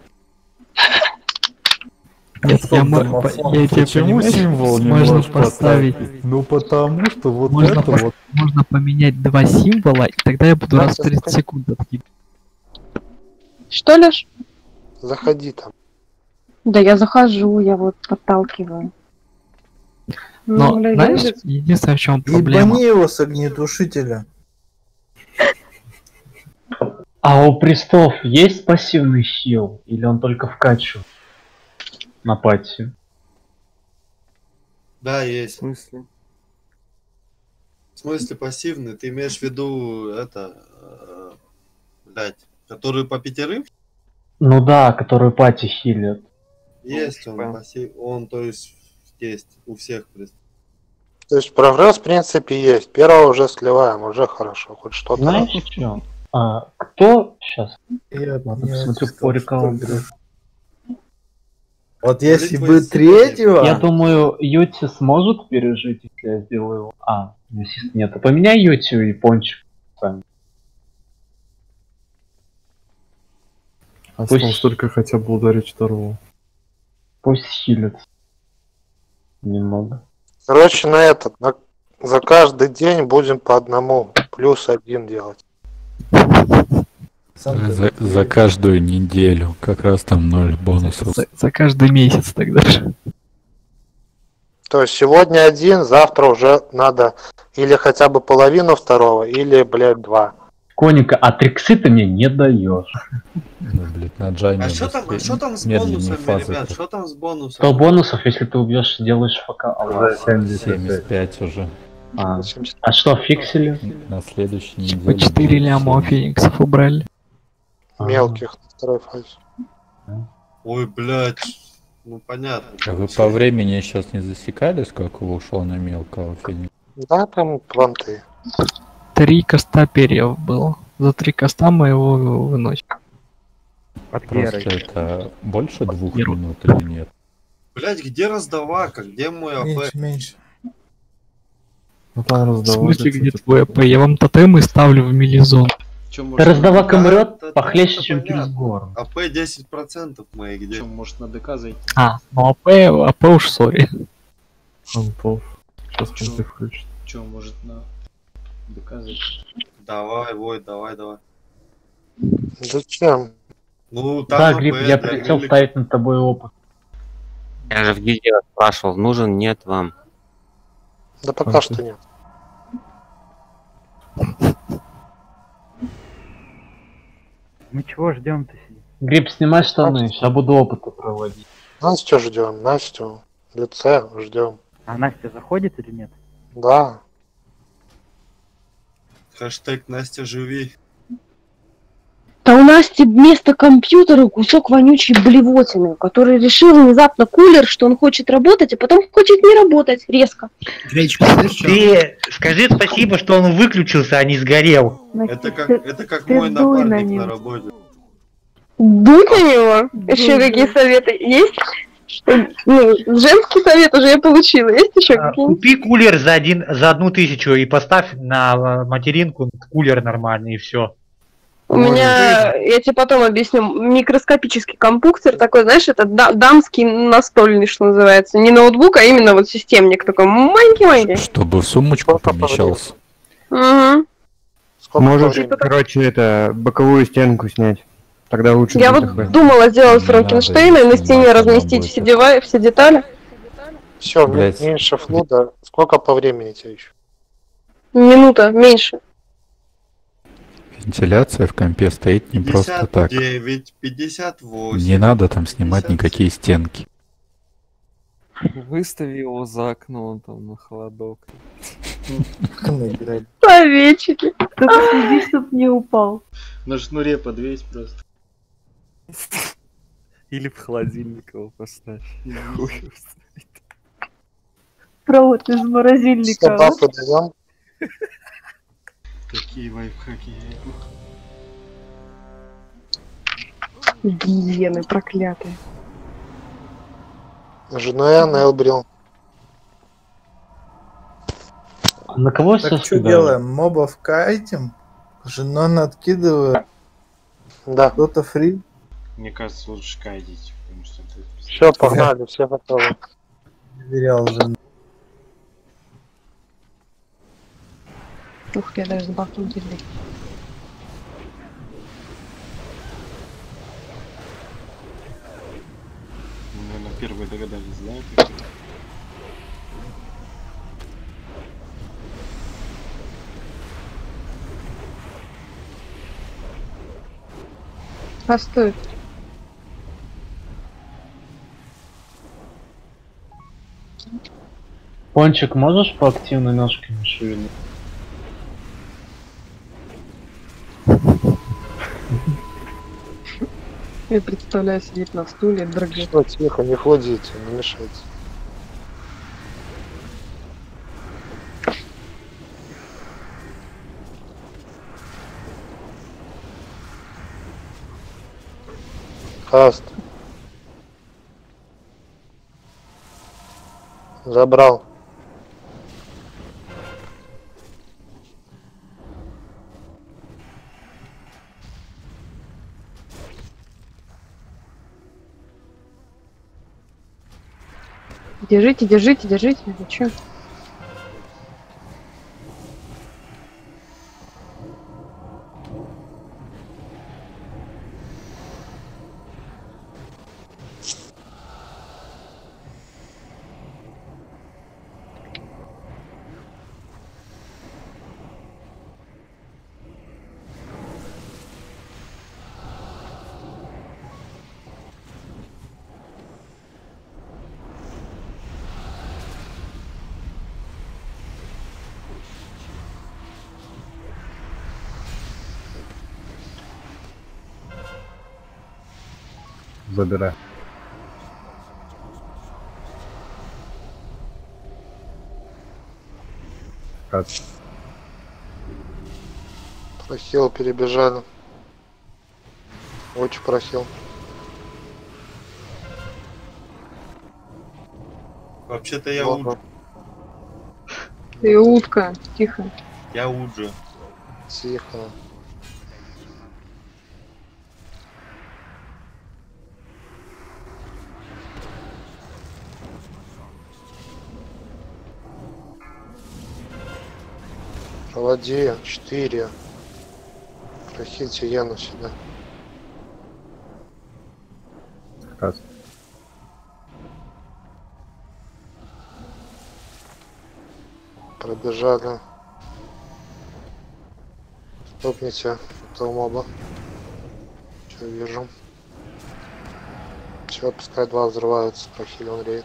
Speaker 3: Нет, я, мо- по- я тебя
Speaker 11: Почему
Speaker 3: понимаю,
Speaker 11: символ не
Speaker 3: можно
Speaker 11: можешь
Speaker 3: поставить,
Speaker 11: поставить? Ну потому что вот
Speaker 3: можно,
Speaker 11: это
Speaker 3: по-
Speaker 11: вот.
Speaker 3: можно поменять два символа, и тогда я буду
Speaker 2: Да,
Speaker 3: раз в
Speaker 2: всё,
Speaker 3: тридцать
Speaker 2: заходи.
Speaker 3: секунд откидывать.
Speaker 8: Что, Леш?
Speaker 2: Заходи там.
Speaker 8: Да я захожу, я вот подталкиваю.
Speaker 3: Но,
Speaker 8: Ну, бля,
Speaker 3: знаешь,
Speaker 8: любит.
Speaker 3: единственное, в чем проблема.
Speaker 10: Ебани его с огнетушителя.
Speaker 1: А у престов есть пассивный хил? Или он только вкачивает на пати?
Speaker 7: Да, есть.
Speaker 13: В смысле?
Speaker 7: В смысле пассивный? Ты имеешь в виду это, э, блядь, который по пятерым?
Speaker 1: Ну да, который пати хилит.
Speaker 7: Есть он
Speaker 13: понял.
Speaker 7: пассив, он то есть есть у всех. пред-
Speaker 2: То есть прогресс в принципе есть. Первого уже сливаем, уже хорошо. Хоть что-то.
Speaker 1: Знаете что? А, кто сейчас?
Speaker 10: Я,
Speaker 1: Ладно,
Speaker 10: я
Speaker 1: посмотрю
Speaker 10: сказал,
Speaker 1: по
Speaker 10: что
Speaker 1: рекаунту.
Speaker 10: игра. Вот если
Speaker 7: Молитва
Speaker 10: бы
Speaker 7: из
Speaker 10: третьего...
Speaker 1: Я думаю, Юти сможет пережить, если я сделаю его. А, ассист нет. А поменяй Юти и Пончик. Сами.
Speaker 13: Осталось
Speaker 1: Пусть-
Speaker 13: только хотя бы ударить второго.
Speaker 1: Пусть хилится. Немного.
Speaker 2: Короче, на этот, на- за каждый день будем по одному. Плюс один делать.
Speaker 10: Сам
Speaker 11: За,
Speaker 10: ты-
Speaker 11: за каждую неделю. Как раз там ноль бонусов.
Speaker 3: За, за каждый месяц тогда же.
Speaker 2: То есть сегодня один, завтра уже надо или хотя бы половину второго, или, блядь, два.
Speaker 1: Коника, а триксы ты мне не даешь.
Speaker 11: Ну, блядь, на Джайне
Speaker 7: А что там, а что там с
Speaker 11: медленнее
Speaker 7: бонусами,
Speaker 11: фазы.
Speaker 7: ребят? Что там с бонусами?
Speaker 1: сто бонусов, если ты убьешь, делаешь ФК.
Speaker 5: За семьдесят пять.
Speaker 11: семьдесят пять уже.
Speaker 1: А, а что, фиксили?
Speaker 11: На следующей неделе.
Speaker 3: По четыре
Speaker 11: будет
Speaker 3: ляма у
Speaker 11: семь.
Speaker 3: фениксов убрали.
Speaker 2: Мелких на второй фазе.
Speaker 7: Ой, блядь. Ну понятно.
Speaker 11: А вы по времени сейчас не засекали, сколько вы ушло на мелкого феникса?
Speaker 2: Да, там планты.
Speaker 3: Три коста перьев было. За три коста мы его выносим.
Speaker 12: Под
Speaker 11: Просто
Speaker 12: Герой.
Speaker 11: это больше двух
Speaker 3: Герой.
Speaker 11: минут или нет?
Speaker 7: Блядь, где раздавака? Где мой АП?
Speaker 10: Меньше, меньше.
Speaker 13: Ну там
Speaker 3: В
Speaker 13: раздавали.
Speaker 3: смысле, где
Speaker 13: кстати,
Speaker 3: твой АП? Я вам тотемы ставлю в милизон.
Speaker 6: Чем
Speaker 1: Ты
Speaker 6: может,
Speaker 1: раздавак
Speaker 7: Да,
Speaker 1: умрет
Speaker 7: это-
Speaker 1: похлеще,
Speaker 7: это
Speaker 1: чем
Speaker 7: понятно.
Speaker 1: Кирсгорн.
Speaker 7: АП десять процентов мои где?
Speaker 6: чем может на ДК зайти?
Speaker 3: А, ну АП, АП уж сори.
Speaker 13: Антов. Сейчас понты включит.
Speaker 6: Чем может на ДК зайти?
Speaker 7: Давай, Вой, давай, давай.
Speaker 2: Зачем?
Speaker 7: Ну, там
Speaker 1: Да,
Speaker 7: АП
Speaker 1: Гриб, я
Speaker 7: для
Speaker 1: прилетел
Speaker 7: милик-
Speaker 1: ставить над тобой опыт.
Speaker 14: Я же в гильдии вас спрашивал, нужен, нет вам.
Speaker 2: Да пока
Speaker 13: Ага.
Speaker 2: что нет.
Speaker 12: Мы чего ждем-то сидим?
Speaker 1: Гриб, снимай штаны, сейчас буду опыты проводить.
Speaker 2: Настю ждем, Настю. Лице ждем.
Speaker 12: А Настя заходит или нет?
Speaker 2: Да.
Speaker 7: Хэштег Настя живи.
Speaker 8: Да у Насти вместо компьютера кусок вонючей блевотины, который решил внезапно кулер, что он хочет работать, а потом хочет не работать резко.
Speaker 15: Гречка, ты скажи спасибо, что он выключился, а не сгорел.
Speaker 7: Это как, это как мой напарник на работе.
Speaker 8: Дуть на него? Еще какие советы есть? Ну, женский совет уже я получила. Есть еще
Speaker 15: А,
Speaker 8: какие-нибудь?
Speaker 15: Купи кулер за, один, за одну тысячу и поставь на материнку кулер нормальный и все.
Speaker 8: У меня, я тебе потом объясню, микроскопический компьютер такой, знаешь, это да- дамский настольный, что называется. Не ноутбук, а именно вот системник такой маленький-маленький.
Speaker 11: Чтобы в сумочку помещался.
Speaker 8: Угу.
Speaker 16: Можешь, короче, это, боковую стенку снять. Тогда лучше
Speaker 8: Я
Speaker 16: будет
Speaker 8: вот
Speaker 16: такой.
Speaker 8: думала сделать Франкенштейна и на стене разместить все, дева- все детали.
Speaker 2: Все,
Speaker 11: Блядь.
Speaker 2: меньше флуда. Сколько по времени тебе еще?
Speaker 8: Минута, меньше.
Speaker 11: Вентиляция в компе стоит не просто так.
Speaker 7: пятьдесят девять, пятьдесят восемь.
Speaker 11: Не надо там снимать никакие стенки.
Speaker 17: Выстави его за окно, он там на холодок.
Speaker 4: Советчики. Только следи, чтоб не упал.
Speaker 6: На шнуре подвесь просто.
Speaker 17: Или в холодильник его поставь. Хуй.
Speaker 4: Провод из морозильника.
Speaker 2: Все бафы даем.
Speaker 6: Какие лайфхаки.
Speaker 8: Гиены проклятые.
Speaker 2: Жену я Нелбрил.
Speaker 1: На кого
Speaker 10: Так
Speaker 1: сейчас
Speaker 10: что делаем? Мобов кайтим? Женон откидываю.
Speaker 2: Да.
Speaker 10: Кто-то фри.
Speaker 6: Мне кажется, лучше кайдить, потому что ты...
Speaker 2: Все, погнали, все готовы.
Speaker 10: Доверял жену.
Speaker 8: Ух, я даже забахнул дверь.
Speaker 6: Наверное, первые догадались, да? какие?
Speaker 8: Постой.
Speaker 1: Пончик, можешь по активной ножками шевелить?
Speaker 8: Я представляю, сидит на стуле, дрыгает.
Speaker 2: Что, тихо, не ходите, не мешайте. Хаст. Забрал.
Speaker 8: Держите, держите, держите. Вы чё?
Speaker 5: Забирай. Как?
Speaker 2: Прохил, перебежали. Очень прохил.
Speaker 7: Вообще-то я
Speaker 2: Ладно.
Speaker 7: Уджа.
Speaker 8: Ты утка, тихо.
Speaker 7: Я Уджа.
Speaker 2: Тихо. Проводи, четыре. Прохильте Яну сюда.
Speaker 5: Раз.
Speaker 2: Пробежали. Стопните этого моба. Что вижу. Все, пускай два взрываются, прохили он рейд.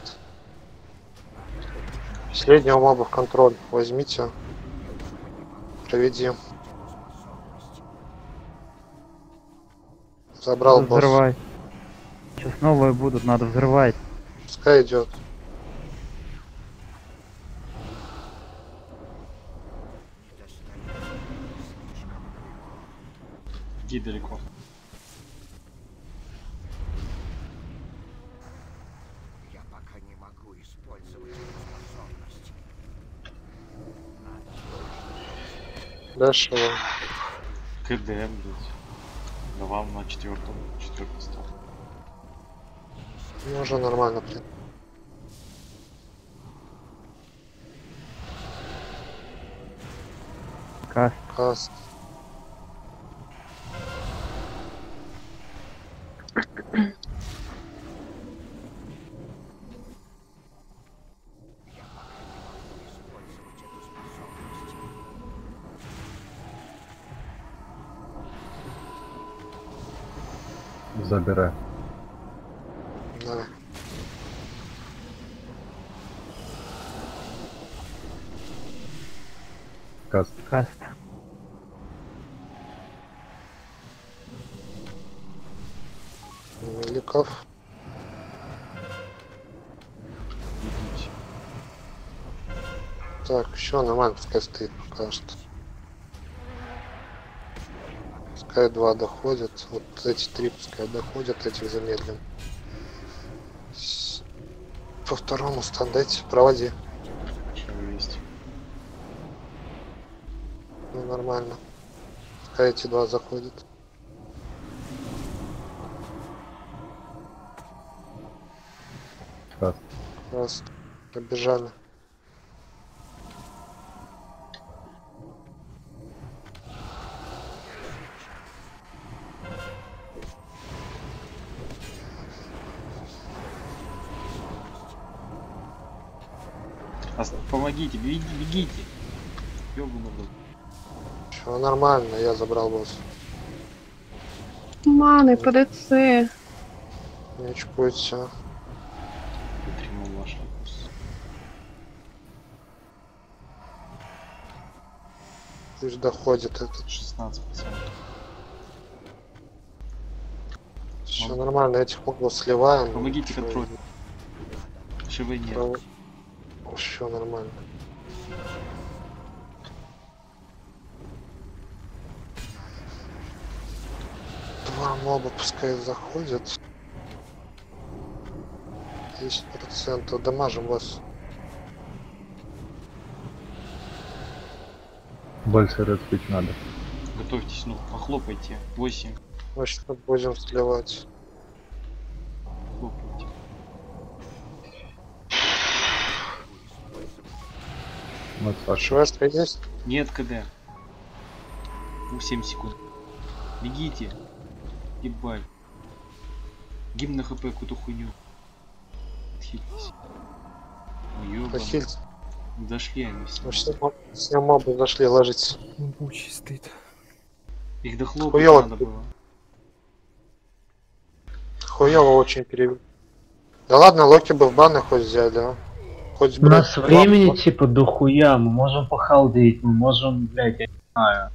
Speaker 2: Последнего моба в контроль. Возьмите. Проведи. Забрал
Speaker 12: Надо
Speaker 2: босс.
Speaker 12: взрывать. Сейчас новые будут, надо взрывать.
Speaker 2: Пускай идет.
Speaker 6: Иди далеко.
Speaker 2: Дальше его.
Speaker 6: КД, блядь. Давал на четвертом, четвертый стал.
Speaker 2: Ну, уже нормально, блин.
Speaker 12: Каст.
Speaker 2: Каст.
Speaker 5: Забирай.
Speaker 2: Давай.
Speaker 5: Каст.
Speaker 12: Каст.
Speaker 2: Великов. Так, еще нормально, пускай стоит пока что. Пускай два доходят. Вот эти три пускай доходят, этих замедлим. С- По второму стандайте, проводи.
Speaker 6: Есть.
Speaker 2: Ну нормально. Пускай эти два заходят.
Speaker 5: Каст.
Speaker 2: Раз. Побежали.
Speaker 6: Ос- Помогите, бегите, бегите. Ёбаный в рот.
Speaker 2: Все нормально, я забрал босс.
Speaker 8: Маны, ПДЦ.
Speaker 2: Не очкуйся.
Speaker 6: Прямо ваш вопрос.
Speaker 2: Пусть доходит этот.
Speaker 6: шестнадцать процентов.
Speaker 2: Все нормально, этих мобов сливаем.
Speaker 6: Помогите контроль. ШВ нет.
Speaker 2: Все нормально. Два моба пускай заходят. десять процентов дамажим вас.
Speaker 5: Больше распить надо.
Speaker 6: Готовьтесь, ну, похлопайте. восемь.
Speaker 2: Значит, будем сливать.
Speaker 6: Хлопайте.
Speaker 5: Вот
Speaker 2: Швестка есть?
Speaker 6: Нет КД. Ну, семь секунд. Бегите. Ебать. Гимн на хп какую-то хуйню. Отхилитесь. Ёбаный.
Speaker 2: Похильте.
Speaker 6: Дошли они все.
Speaker 2: Ну, все, моб- все мобы зашли, ложитесь.
Speaker 17: Бучий стоит.
Speaker 6: Их дохлопать
Speaker 2: Хуёво.
Speaker 6: надо было.
Speaker 2: Хуёво очень перевел. Да ладно, Локи бы в баны хоть взяли, а. Хоть,
Speaker 1: У нас
Speaker 2: блядь,
Speaker 1: времени
Speaker 2: два-
Speaker 1: типа дохуя, мы можем похалдеть, мы можем, блядь, я не знаю.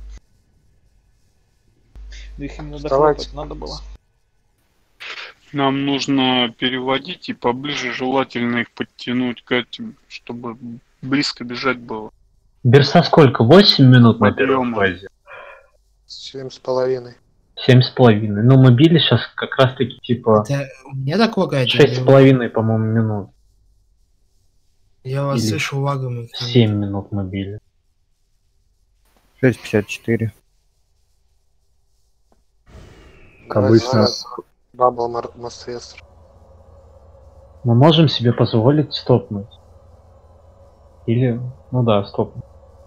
Speaker 18: Да их именно
Speaker 2: Вставайте.
Speaker 18: дохлопать надо было.
Speaker 19: Нам нужно переводить и поближе желательно их подтянуть к этим, чтобы близко бежать было.
Speaker 1: Берса сколько? восемь минут на первой
Speaker 19: Подъёма.
Speaker 1: фазе?
Speaker 2: Семь с половиной.
Speaker 1: семь с половиной. Ну, мы били сейчас как раз таки типа
Speaker 20: Это у меня так лагает?
Speaker 1: шесть с
Speaker 20: или-
Speaker 1: половиной, по-моему, минут.
Speaker 20: Я вас
Speaker 1: Или
Speaker 20: слышу лагами.
Speaker 1: семь минут мы били.
Speaker 16: шесть пятьдесят четыре.
Speaker 5: Обычно
Speaker 2: Бабл Мастрестр.
Speaker 1: Мы можем себе позволить стопнуть. Или, ну да, стопнуть.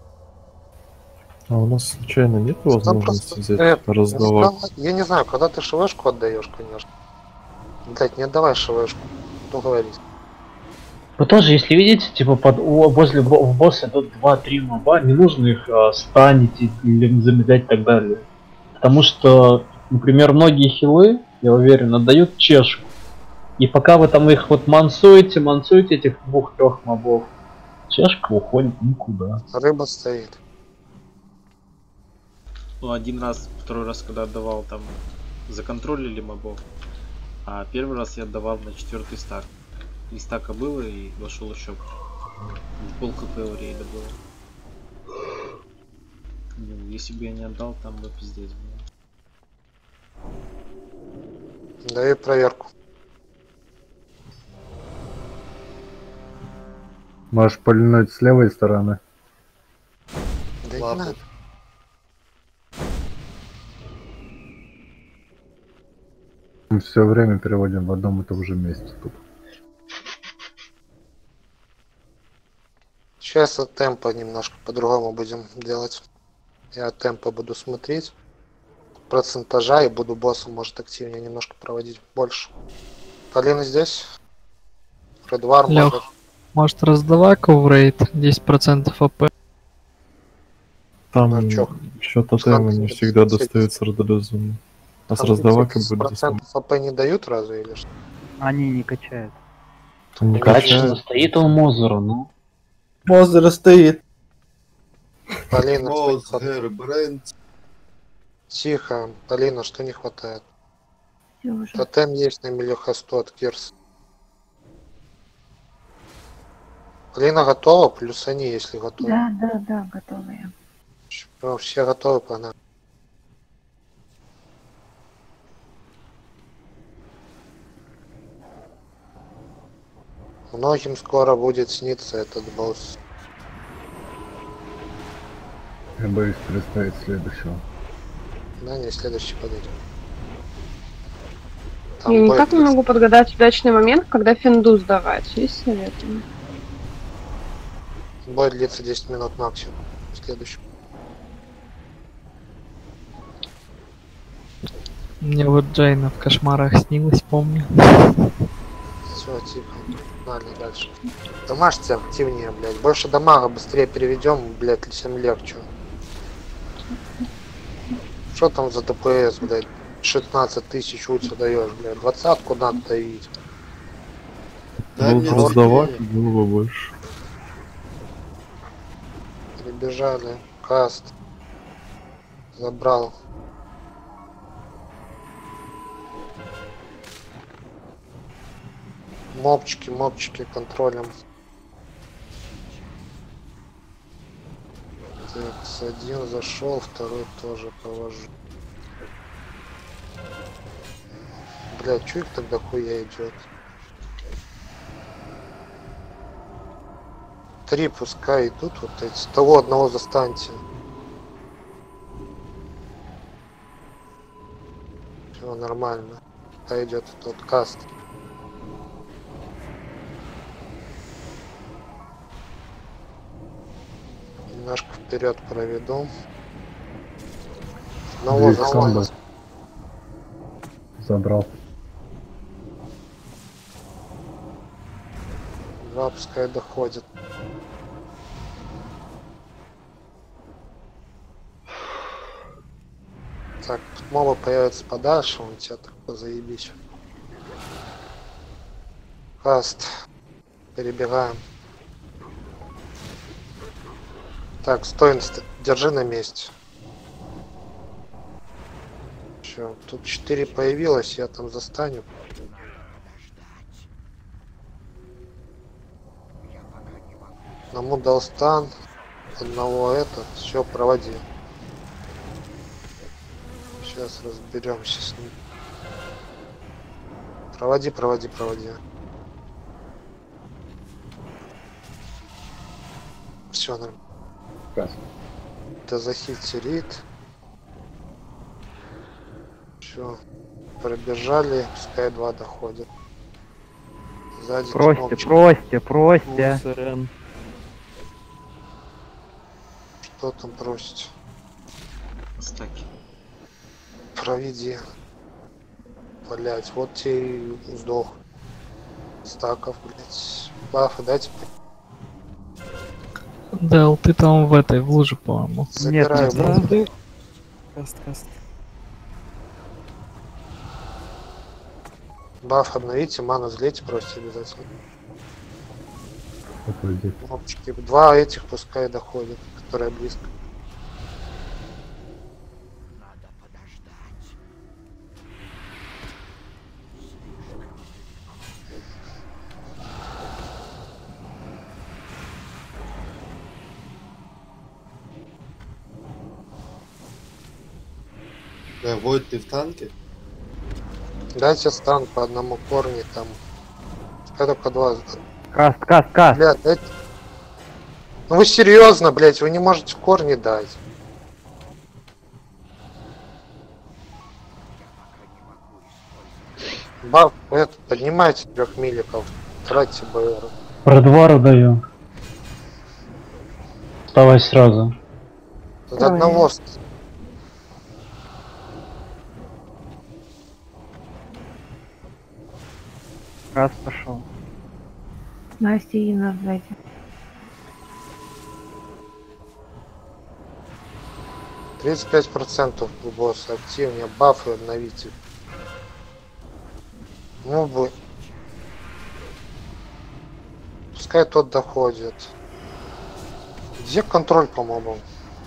Speaker 13: А у нас случайно нет возможности взять
Speaker 2: Э,
Speaker 13: раздавать?
Speaker 2: сказал- Я не знаю, когда ты ШВшку отдаешь, конечно. Блять, не отдавай ШВшку. Что говорить?
Speaker 1: Вы тоже, если видите, типа под, у- возле бо- в босса идут два-три моба, не нужно их а, станить и- или замедлять и так далее. Потому что, например, многие хилы, я уверен, отдают чешку. И пока вы там их вот мансуете, мансуете этих двух-трех мобов, чешка уходит никуда.
Speaker 2: Рыба стоит.
Speaker 18: Ну, один раз, второй раз, когда отдавал там
Speaker 6: законтролили мобов. А первый раз я давал на четвертый стак. Три стака было и вошел еще. Пол хп у рейда было. Ну, если бы я не отдал, там бы пиздец было.
Speaker 2: Даю проверку.
Speaker 5: Можешь пальнуть с левой стороны.
Speaker 2: Да не надо.
Speaker 5: Мы все время переводим в одном и том же месте тут.
Speaker 2: Сейчас от темпа немножко по-другому будем делать. Я от темпа буду смотреть. Процентажа и буду боссом, может, активнее немножко проводить. Больше. Полина здесь? Редвар
Speaker 3: Лёх,
Speaker 2: может.
Speaker 3: может раздавай коврейт десять процентов АП?
Speaker 13: Там
Speaker 2: Ну, чё?
Speaker 13: счет тотема не всегда достается раздолезанным. А с раздавакой будет доступно.
Speaker 2: Процентов АП не дают разве или что?
Speaker 12: Они не качают.
Speaker 13: Не
Speaker 1: Качественно
Speaker 13: качает.
Speaker 1: стоит он Мозеру, ну.
Speaker 10: Мозер стоит.
Speaker 2: Полина, что не
Speaker 7: Мозер,
Speaker 2: хватает?
Speaker 7: бренд.
Speaker 2: Тихо, Полина, что не хватает?
Speaker 4: Всё уже.
Speaker 2: Тотем есть на Мелиха сто от Кирс. Полина готова, плюс они, если готовы.
Speaker 4: Да, да, да, готова я.
Speaker 2: Всё, все готовы, погнали. Многим скоро будет сниться этот босс.
Speaker 5: Я боюсь представить следующего.
Speaker 2: Да, не следующий подойдет.
Speaker 8: Я никак не могу подгадать удачный момент, когда финду сдавать. Есть советы?
Speaker 2: Бой длится десять минут максимум. Следующий.
Speaker 3: Мне вот Джейна в кошмарах снилась, помню.
Speaker 2: Все, тихо. Нормально дальше. Домашьте активнее, блядь. Больше дамага быстрее переведем, блядь, всем легче. Что там за ДПС, блядь? шестнадцать тысяч ульца даешь, блядь. Двадцатку надо давить.
Speaker 13: Будут раздавать, было бы больше.
Speaker 2: Прибежали. Каст. Забрал. Мопчики, мопчики контролем. Так, с один зашел, второй тоже повожу. Блядь, чё их тогда хуя идет? Три пускай идут вот эти. С того одного застаньте. Все нормально. Пойдет тот каст. Немножко вперед проведу. Одного
Speaker 5: Две
Speaker 2: застаньте.
Speaker 5: секунды. Забрал.
Speaker 2: Два пускай доходит. Так, тут моба появится подальше, он тебя так позаебись. Каст. Перебегаем. Так, стой, держи на месте. Все, тут четыре появилось, я там застану. Одному дал стан, одного этот, все, проводи. Сейчас разберемся с ним. Проводи, проводи, проводи. Все нормально. Это захитерит. Все. Пробежали, пускай два доходят. Сзади
Speaker 12: Просьте,
Speaker 2: кнопочка.
Speaker 12: просьте, просьте.
Speaker 17: Сорян.
Speaker 2: Что там просить?
Speaker 6: Стаки.
Speaker 2: Проведи. Блять, вот тебе и сдох. Стаков, блять. Бафы дайте.
Speaker 3: Дэл, ты там в этой, в луже, по-моему.
Speaker 2: Забираю
Speaker 17: Да,
Speaker 2: бафы.
Speaker 17: да. Каст, каст.
Speaker 2: Баф обновите, ману злейте, просите обязательно. Кнопочки. Два этих пускай доходят, которые близко.
Speaker 7: Э, Войт, ты в танке?
Speaker 2: Дайте стан по одному корне там. Пускай только два.
Speaker 12: Каст, каст, каст.
Speaker 2: Блядь, дайте... Ну вы серьезно, блядь, вы не можете корни дать. Баб, это, поднимайте трех миликов, тратьте БР.
Speaker 1: Про двора даю. Вставай сразу.
Speaker 2: От одного.
Speaker 12: Раз пошел.
Speaker 4: Настя и Инна сзади.
Speaker 2: тридцать пять процентов у босса активнее, бафы обновите. Ну бы. Пускай тот доходит. Где контроль по мобам?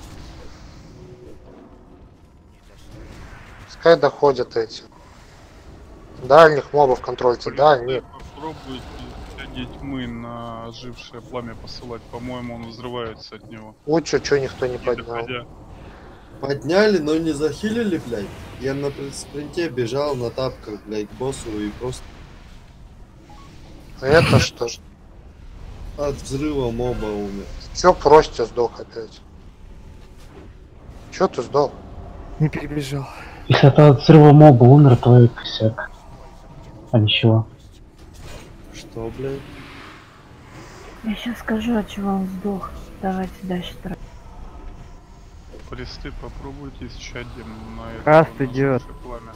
Speaker 2: Пускай доходят эти. Дальних мобов контрольте, дальних.
Speaker 19: Попробуйте дяди тьмы на ожившее пламя посылать. По-моему, он взрывается от него.
Speaker 2: Лучше, что никто не поднял.
Speaker 19: Доходя.
Speaker 7: Подняли, но не захилили, блядь. Я на спринте бежал на тапках, блядь, к боссу и просто...
Speaker 2: А это что ж?
Speaker 7: От взрыва моба умер.
Speaker 2: Чё просите, сдох опять? Чё ты сдох?
Speaker 17: Не перебежал.
Speaker 1: Если это от взрыва моба умер, то и косяк. А ничего.
Speaker 7: Что, блядь?
Speaker 4: Я сейчас скажу, от чего он сдох. Давайте дальше тратить.
Speaker 19: Престы попробуйте с чадем на это.
Speaker 12: Каст идет.
Speaker 19: Пламя.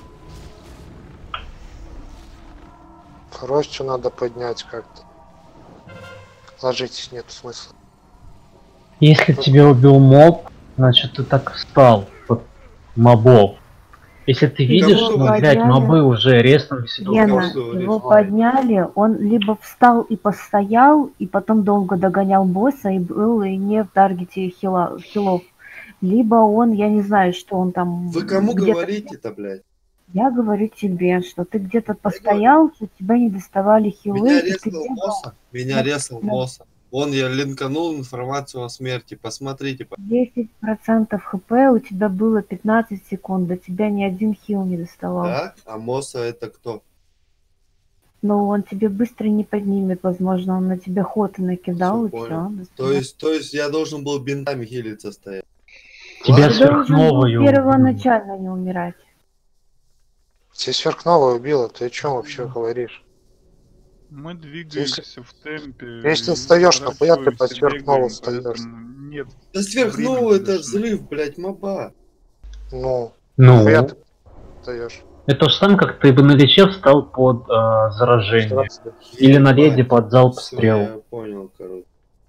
Speaker 2: Короче, надо поднять как-то. Ложитесь, нет смысла.
Speaker 1: Если тебя убил моб, значит ты так встал под мобов. Если ты видишь,
Speaker 4: Его
Speaker 1: ну, блядь,
Speaker 4: подняли.
Speaker 1: мобы уже резнулись.
Speaker 4: Лена, его подняли, он либо встал и постоял, и потом долго догонял босса и был и не в таргете хила, хилов. Либо он, я не знаю, что он там...
Speaker 7: Вы кому
Speaker 4: где-то-
Speaker 7: говорите-то, блядь?
Speaker 4: Я говорю тебе, что ты где-то постоял, что тебя не доставали хилы,
Speaker 7: Меня
Speaker 4: и ты
Speaker 7: резал
Speaker 4: бегал.
Speaker 7: босса. Меня
Speaker 4: Да,
Speaker 7: резал
Speaker 4: да.
Speaker 7: босса. Вон я линканул информацию о смерти. Посмотрите. по-
Speaker 4: десять процентов хп у тебя было пятнадцать секунд, до тебя ни один хил не доставал.
Speaker 7: Да? А Мосса это кто?
Speaker 4: Но он тебе быстро не поднимет, возможно, он на тебя хоты накидал,
Speaker 7: Всё,
Speaker 4: и
Speaker 7: понял.
Speaker 4: все.
Speaker 7: То есть, то есть я должен был бинтами хилиться стоять.
Speaker 1: Тебя
Speaker 7: Ладно.
Speaker 4: Ты должен был
Speaker 1: сверхновую.
Speaker 4: первоначально не умирать.
Speaker 2: Тебя сверхновая убила, ты о чем вообще говоришь?
Speaker 19: Мы двигаемся в темпе.
Speaker 2: Если
Speaker 19: и
Speaker 2: встаешь, нахуя ты по
Speaker 19: разворачиваемся,
Speaker 2: сверхнову
Speaker 19: бегаем,
Speaker 2: встаешь?
Speaker 19: поэтому Нет.
Speaker 7: Да сверхновая
Speaker 19: времени
Speaker 7: это
Speaker 19: даже.
Speaker 7: взрыв, блядь, моба.
Speaker 2: Ну,
Speaker 1: Ну,
Speaker 2: нахуя ты встаешь?
Speaker 1: это то же самое, как ты бы на лече встал под э, заражение. Или на леди под залп
Speaker 7: Всё,
Speaker 1: стрел.
Speaker 7: я понял, короче.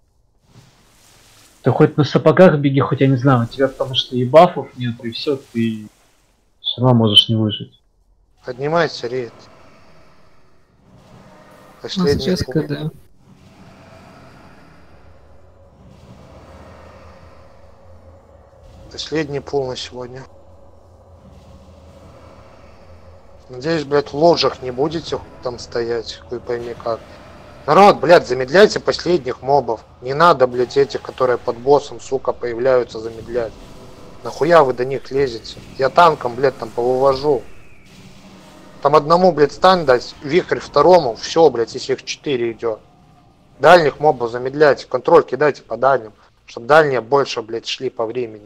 Speaker 1: Ты хоть на сапогах беги, хоть я не знаю, у тебя потому что и бафов нет, и все, ты все равно можешь не выжить.
Speaker 2: Поднимайся, рейд.
Speaker 3: Ну,
Speaker 2: Последний
Speaker 3: сейчас
Speaker 2: пул.
Speaker 3: когда...
Speaker 2: Последний пул на сегодня. Надеюсь, блядь, в ложах не будете там стоять, хуй пойми как. Народ, блядь, замедляйте последних мобов. Не надо, блядь, этих, которые под боссом, сука, появляются, замедлять. Нахуя вы до них лезете? Я танком, блядь, там повывожу. Там одному, блядь, стань дать, вихрь второму, все, блядь, если их четыре идет. Дальних мобов замедляйте, контроль кидайте по дальним, чтобы дальние больше, блядь, шли по времени.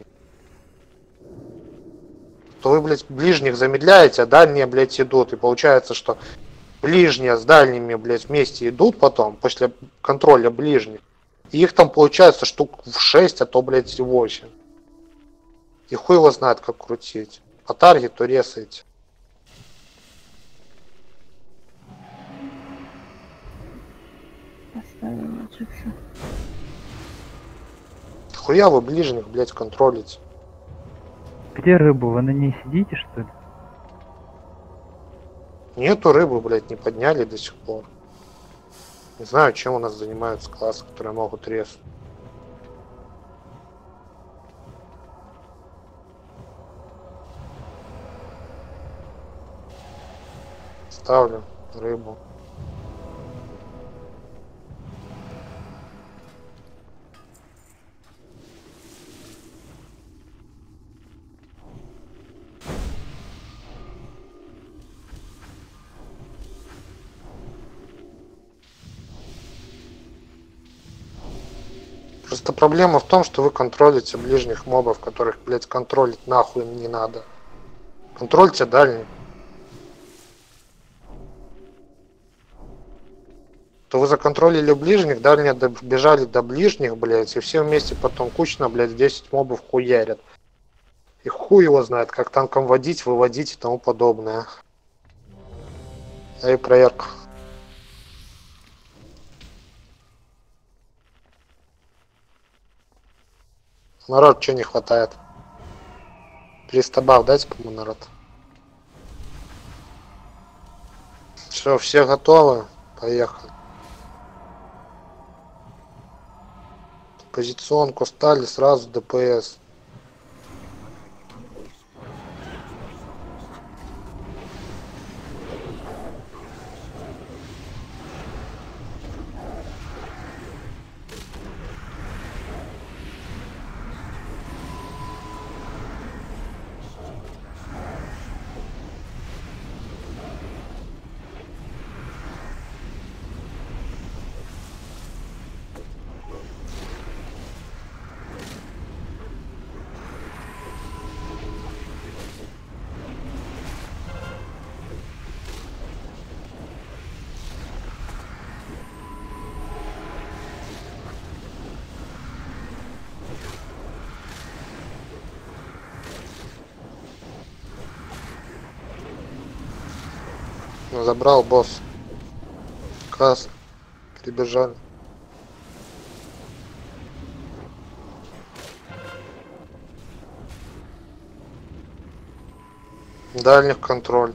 Speaker 2: То вы, блядь, ближних замедляете, а дальние, блядь, идут. И получается, что ближние с дальними, блядь, вместе идут потом, после контроля ближних. И их там получается штук в шесть, а то, блядь, восемь. И хуй его знает, как крутить. По таргету ресайте.
Speaker 4: Поставила Джекса.
Speaker 2: Хуя вы ближних, блядь, контролите.
Speaker 12: Где рыбу? Вы на ней сидите, что ли?
Speaker 2: Нету рыбы, блядь, не подняли до сих пор. Не знаю, чем у нас занимаются классы, которые могут резать. Ставлю рыбу. Просто проблема в том, что вы контролите ближних мобов, которых, блядь, контролить нахуй не надо. Контрольте дальних. То вы законтролили ближних, дальние добежали до ближних, блядь, и все вместе потом кучно, блядь, десять мобов хуярят. И хуй его знает, как танком водить, выводить и тому подобное. Эй, проверка. Народ, что не хватает? триста баф дайте, по-моему, народ. Все, все готовы? Поехали. Позиционку стали, сразу ДПС. Забрал босс. Красный. Прибежали. Дальних контроль.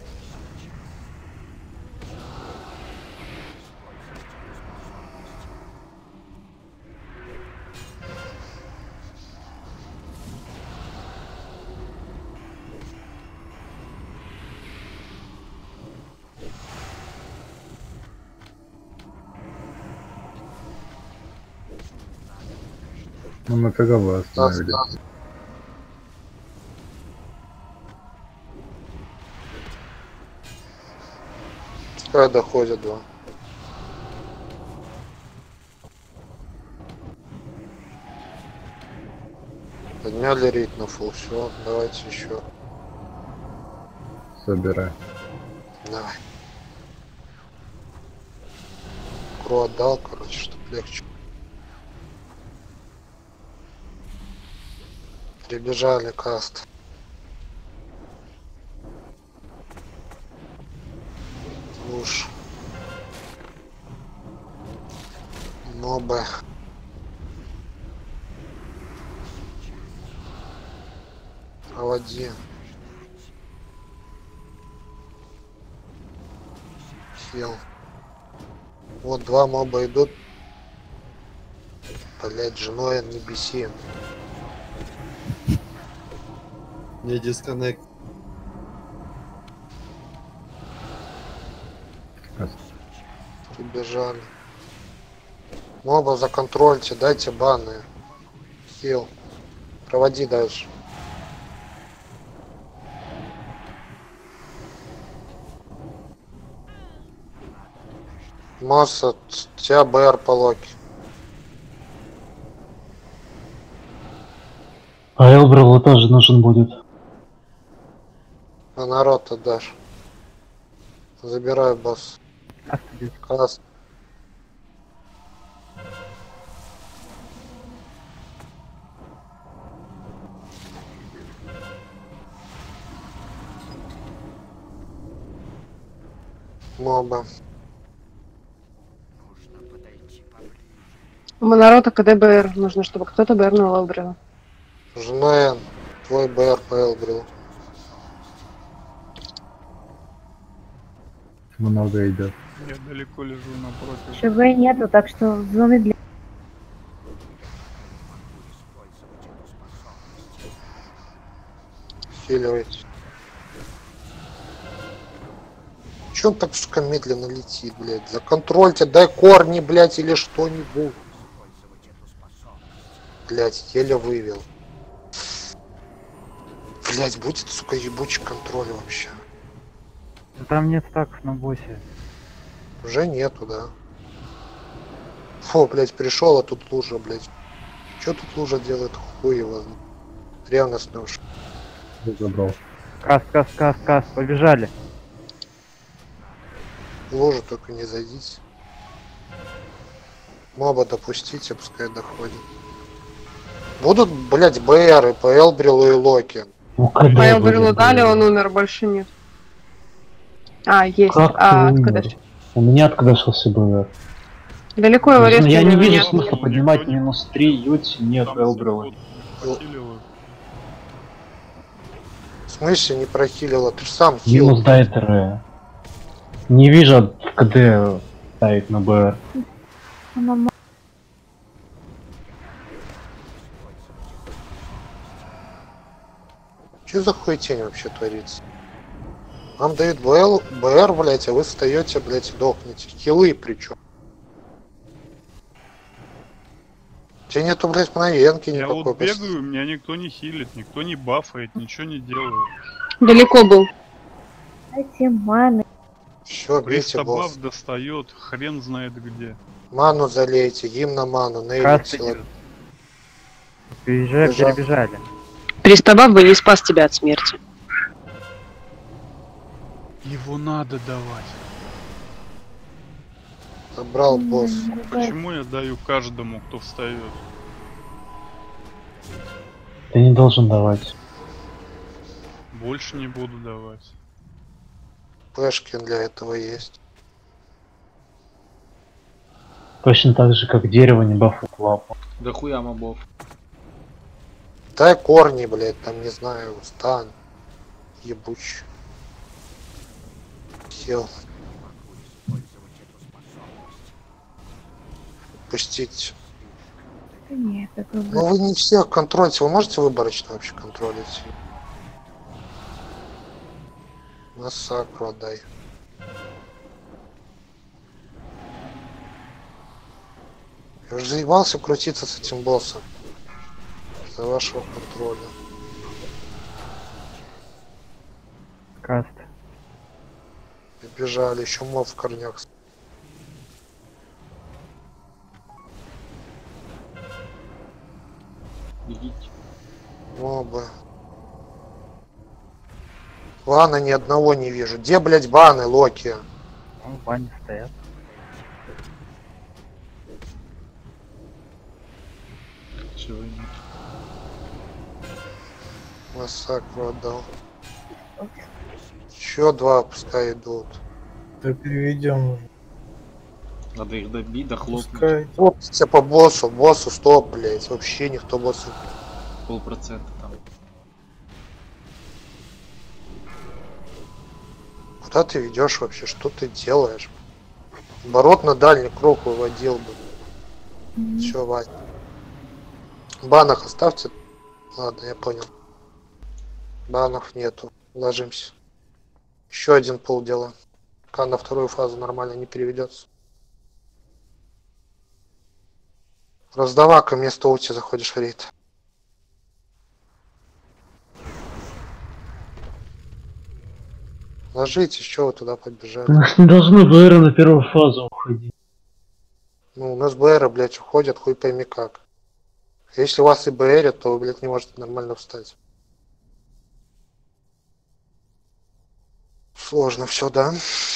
Speaker 5: Ну мы КГБ остановили.
Speaker 2: Пускай доходят два. Подняли рейд на фул, все, давайте еще.
Speaker 5: Собирай.
Speaker 2: Давай. Кру отдал, короче, чтоб легче. Прибежали, каст. Уж. Мобы. Проводи. Хил. Вот два моба идут. Блять, женой не беси.
Speaker 7: Не дисконнект.
Speaker 2: Прибежали. Моба законтрольте, дайте баны. Хил. Проводи дальше. Масса, тебя БР по локи.
Speaker 1: А Элбрелу тоже нужен будет.
Speaker 2: На народ отдашь. Забираю босс. Крас. Моба.
Speaker 8: Монорота КДБР. Нужно, чтобы кто-то БРнул Элбрила.
Speaker 2: Жена, твой БР по Элбрилу.
Speaker 5: Много идет.
Speaker 19: Я далеко лежу напротив.
Speaker 4: ШВ нету, так что зоны для...
Speaker 2: Хиливайте. Че он так, сука, медленно летит, блядь? Законтрольте, дай корни, блядь, или что-нибудь. Блядь, еле вывел. Блядь, будет, сука, ебучий контроль вообще.
Speaker 12: Там нет стаков на боссе.
Speaker 2: Уже нету, да. Фу, блядь, пришел, а тут лужа, блядь. Что тут лужа делает? Хуй его. Ревностный уж.
Speaker 5: Забрал.
Speaker 12: Каст, каст, каст, каст, побежали.
Speaker 2: В лужу только не зайдите. Моба допустите, пускай доходит. Будут, блять, БРы по Элбрилу и Локи.
Speaker 1: Ну,
Speaker 8: По Элбрилу дали, он умер, больше нет. А, есть.
Speaker 1: Как
Speaker 8: А,
Speaker 1: ты
Speaker 8: откуда?
Speaker 1: умер? У меня откадашился БР.
Speaker 8: Далеко его резко.
Speaker 1: Я не вижу
Speaker 8: нет.
Speaker 1: смысла поднимать минус три, Юти, нет Элбрила.
Speaker 2: В смысле не прохилила? Ты же сам хил.
Speaker 1: Минус Дайтер. Не вижу КД ставить на БР.
Speaker 2: Что за хуетень вообще творится? Вам дают БЛ, БР, блять, а вы встаете, блять, и дохнете. Хилы причем. У тебя нету, блять, мгновенки
Speaker 19: Я
Speaker 2: никакой.
Speaker 19: вот бегаю, меня никто не хилит, никто не бафает, ничего не делает.
Speaker 8: Далеко был.
Speaker 4: Дайте маны.
Speaker 2: Все, бейте
Speaker 19: Пристабаф
Speaker 2: босс.
Speaker 19: достает, хрен знает где.
Speaker 2: Ману залейте, им на ману, на
Speaker 12: Касты.
Speaker 2: эликсир.
Speaker 12: Перебежали,
Speaker 2: Бежал.
Speaker 12: перебежали.
Speaker 8: Пристабаф бы не спас тебя от смерти.
Speaker 19: Его надо давать.
Speaker 2: Забрал босс.
Speaker 19: Почему я даю каждому, кто встает?
Speaker 1: Ты не должен давать.
Speaker 19: Больше не буду давать.
Speaker 2: Флешки для этого есть.
Speaker 1: Точно так же, как дерево не бафует лапу.
Speaker 6: Да хуя мобов.
Speaker 2: Дай корни, блять, там не знаю, стан. Ебуч. Хил. Пустить.
Speaker 4: Нет, это
Speaker 2: Ну вы не всех контролите, вы можете выборочно вообще контролить? На сакру отдай. Я уже заебался крутиться с этим боссом. За вашего контроля.
Speaker 12: Каст.
Speaker 2: Бежали, еще моб в корнях.
Speaker 6: Бегите.
Speaker 2: Мобы. Бана ни одного не вижу. Где, блять, баны, Локи?
Speaker 12: Ну, в бане стоят.
Speaker 6: Чего нет?
Speaker 2: Массакру отдал. Еще два пускай идут.
Speaker 10: Да переведем уже.
Speaker 6: Надо их добить, дохлопнуть.
Speaker 10: Пускай.
Speaker 2: Все по боссу, боссу стоп, блять. Вообще никто боссу.
Speaker 6: Полпроцента там.
Speaker 2: Куда ты ведешь вообще? Что ты делаешь? Оборот на дальний круг выводил бы. Mm-hmm. Все, Вань. Банах оставьте. Ладно, я понял. Банов нету. Ложимся. Еще один пол дела. Пока на вторую фазу нормально не переведется. Раздавака вместо ути заходишь в рейд. Ложитесь, что вы туда побежали?
Speaker 1: У нас не должны БР на первую фазу уходить.
Speaker 2: Ну, у нас БР, блядь, уходят, хуй пойми как. Если вас и БРят, то вы, блядь, не можете нормально встать. Сложно все, да?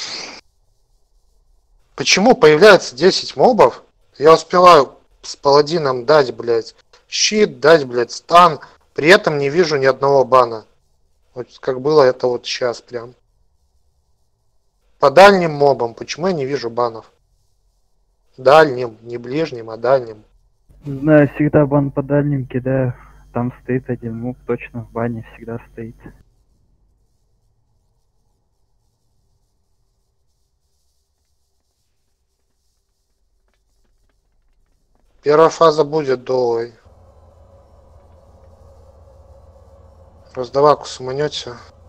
Speaker 2: Почему появляется десять мобов? Я успеваю с паладином дать, блядь, щит, дать, блядь, стан. При этом не вижу ни одного бана. Вот как было это вот сейчас прям. По дальним мобам. Почему я не вижу банов? Дальним, не ближним, а дальним.
Speaker 12: Знаю, всегда бан по дальним кидаю. Там стоит один моб, точно в бане всегда стоит.
Speaker 2: Первая фаза будет долгой. Раздаваку суманете.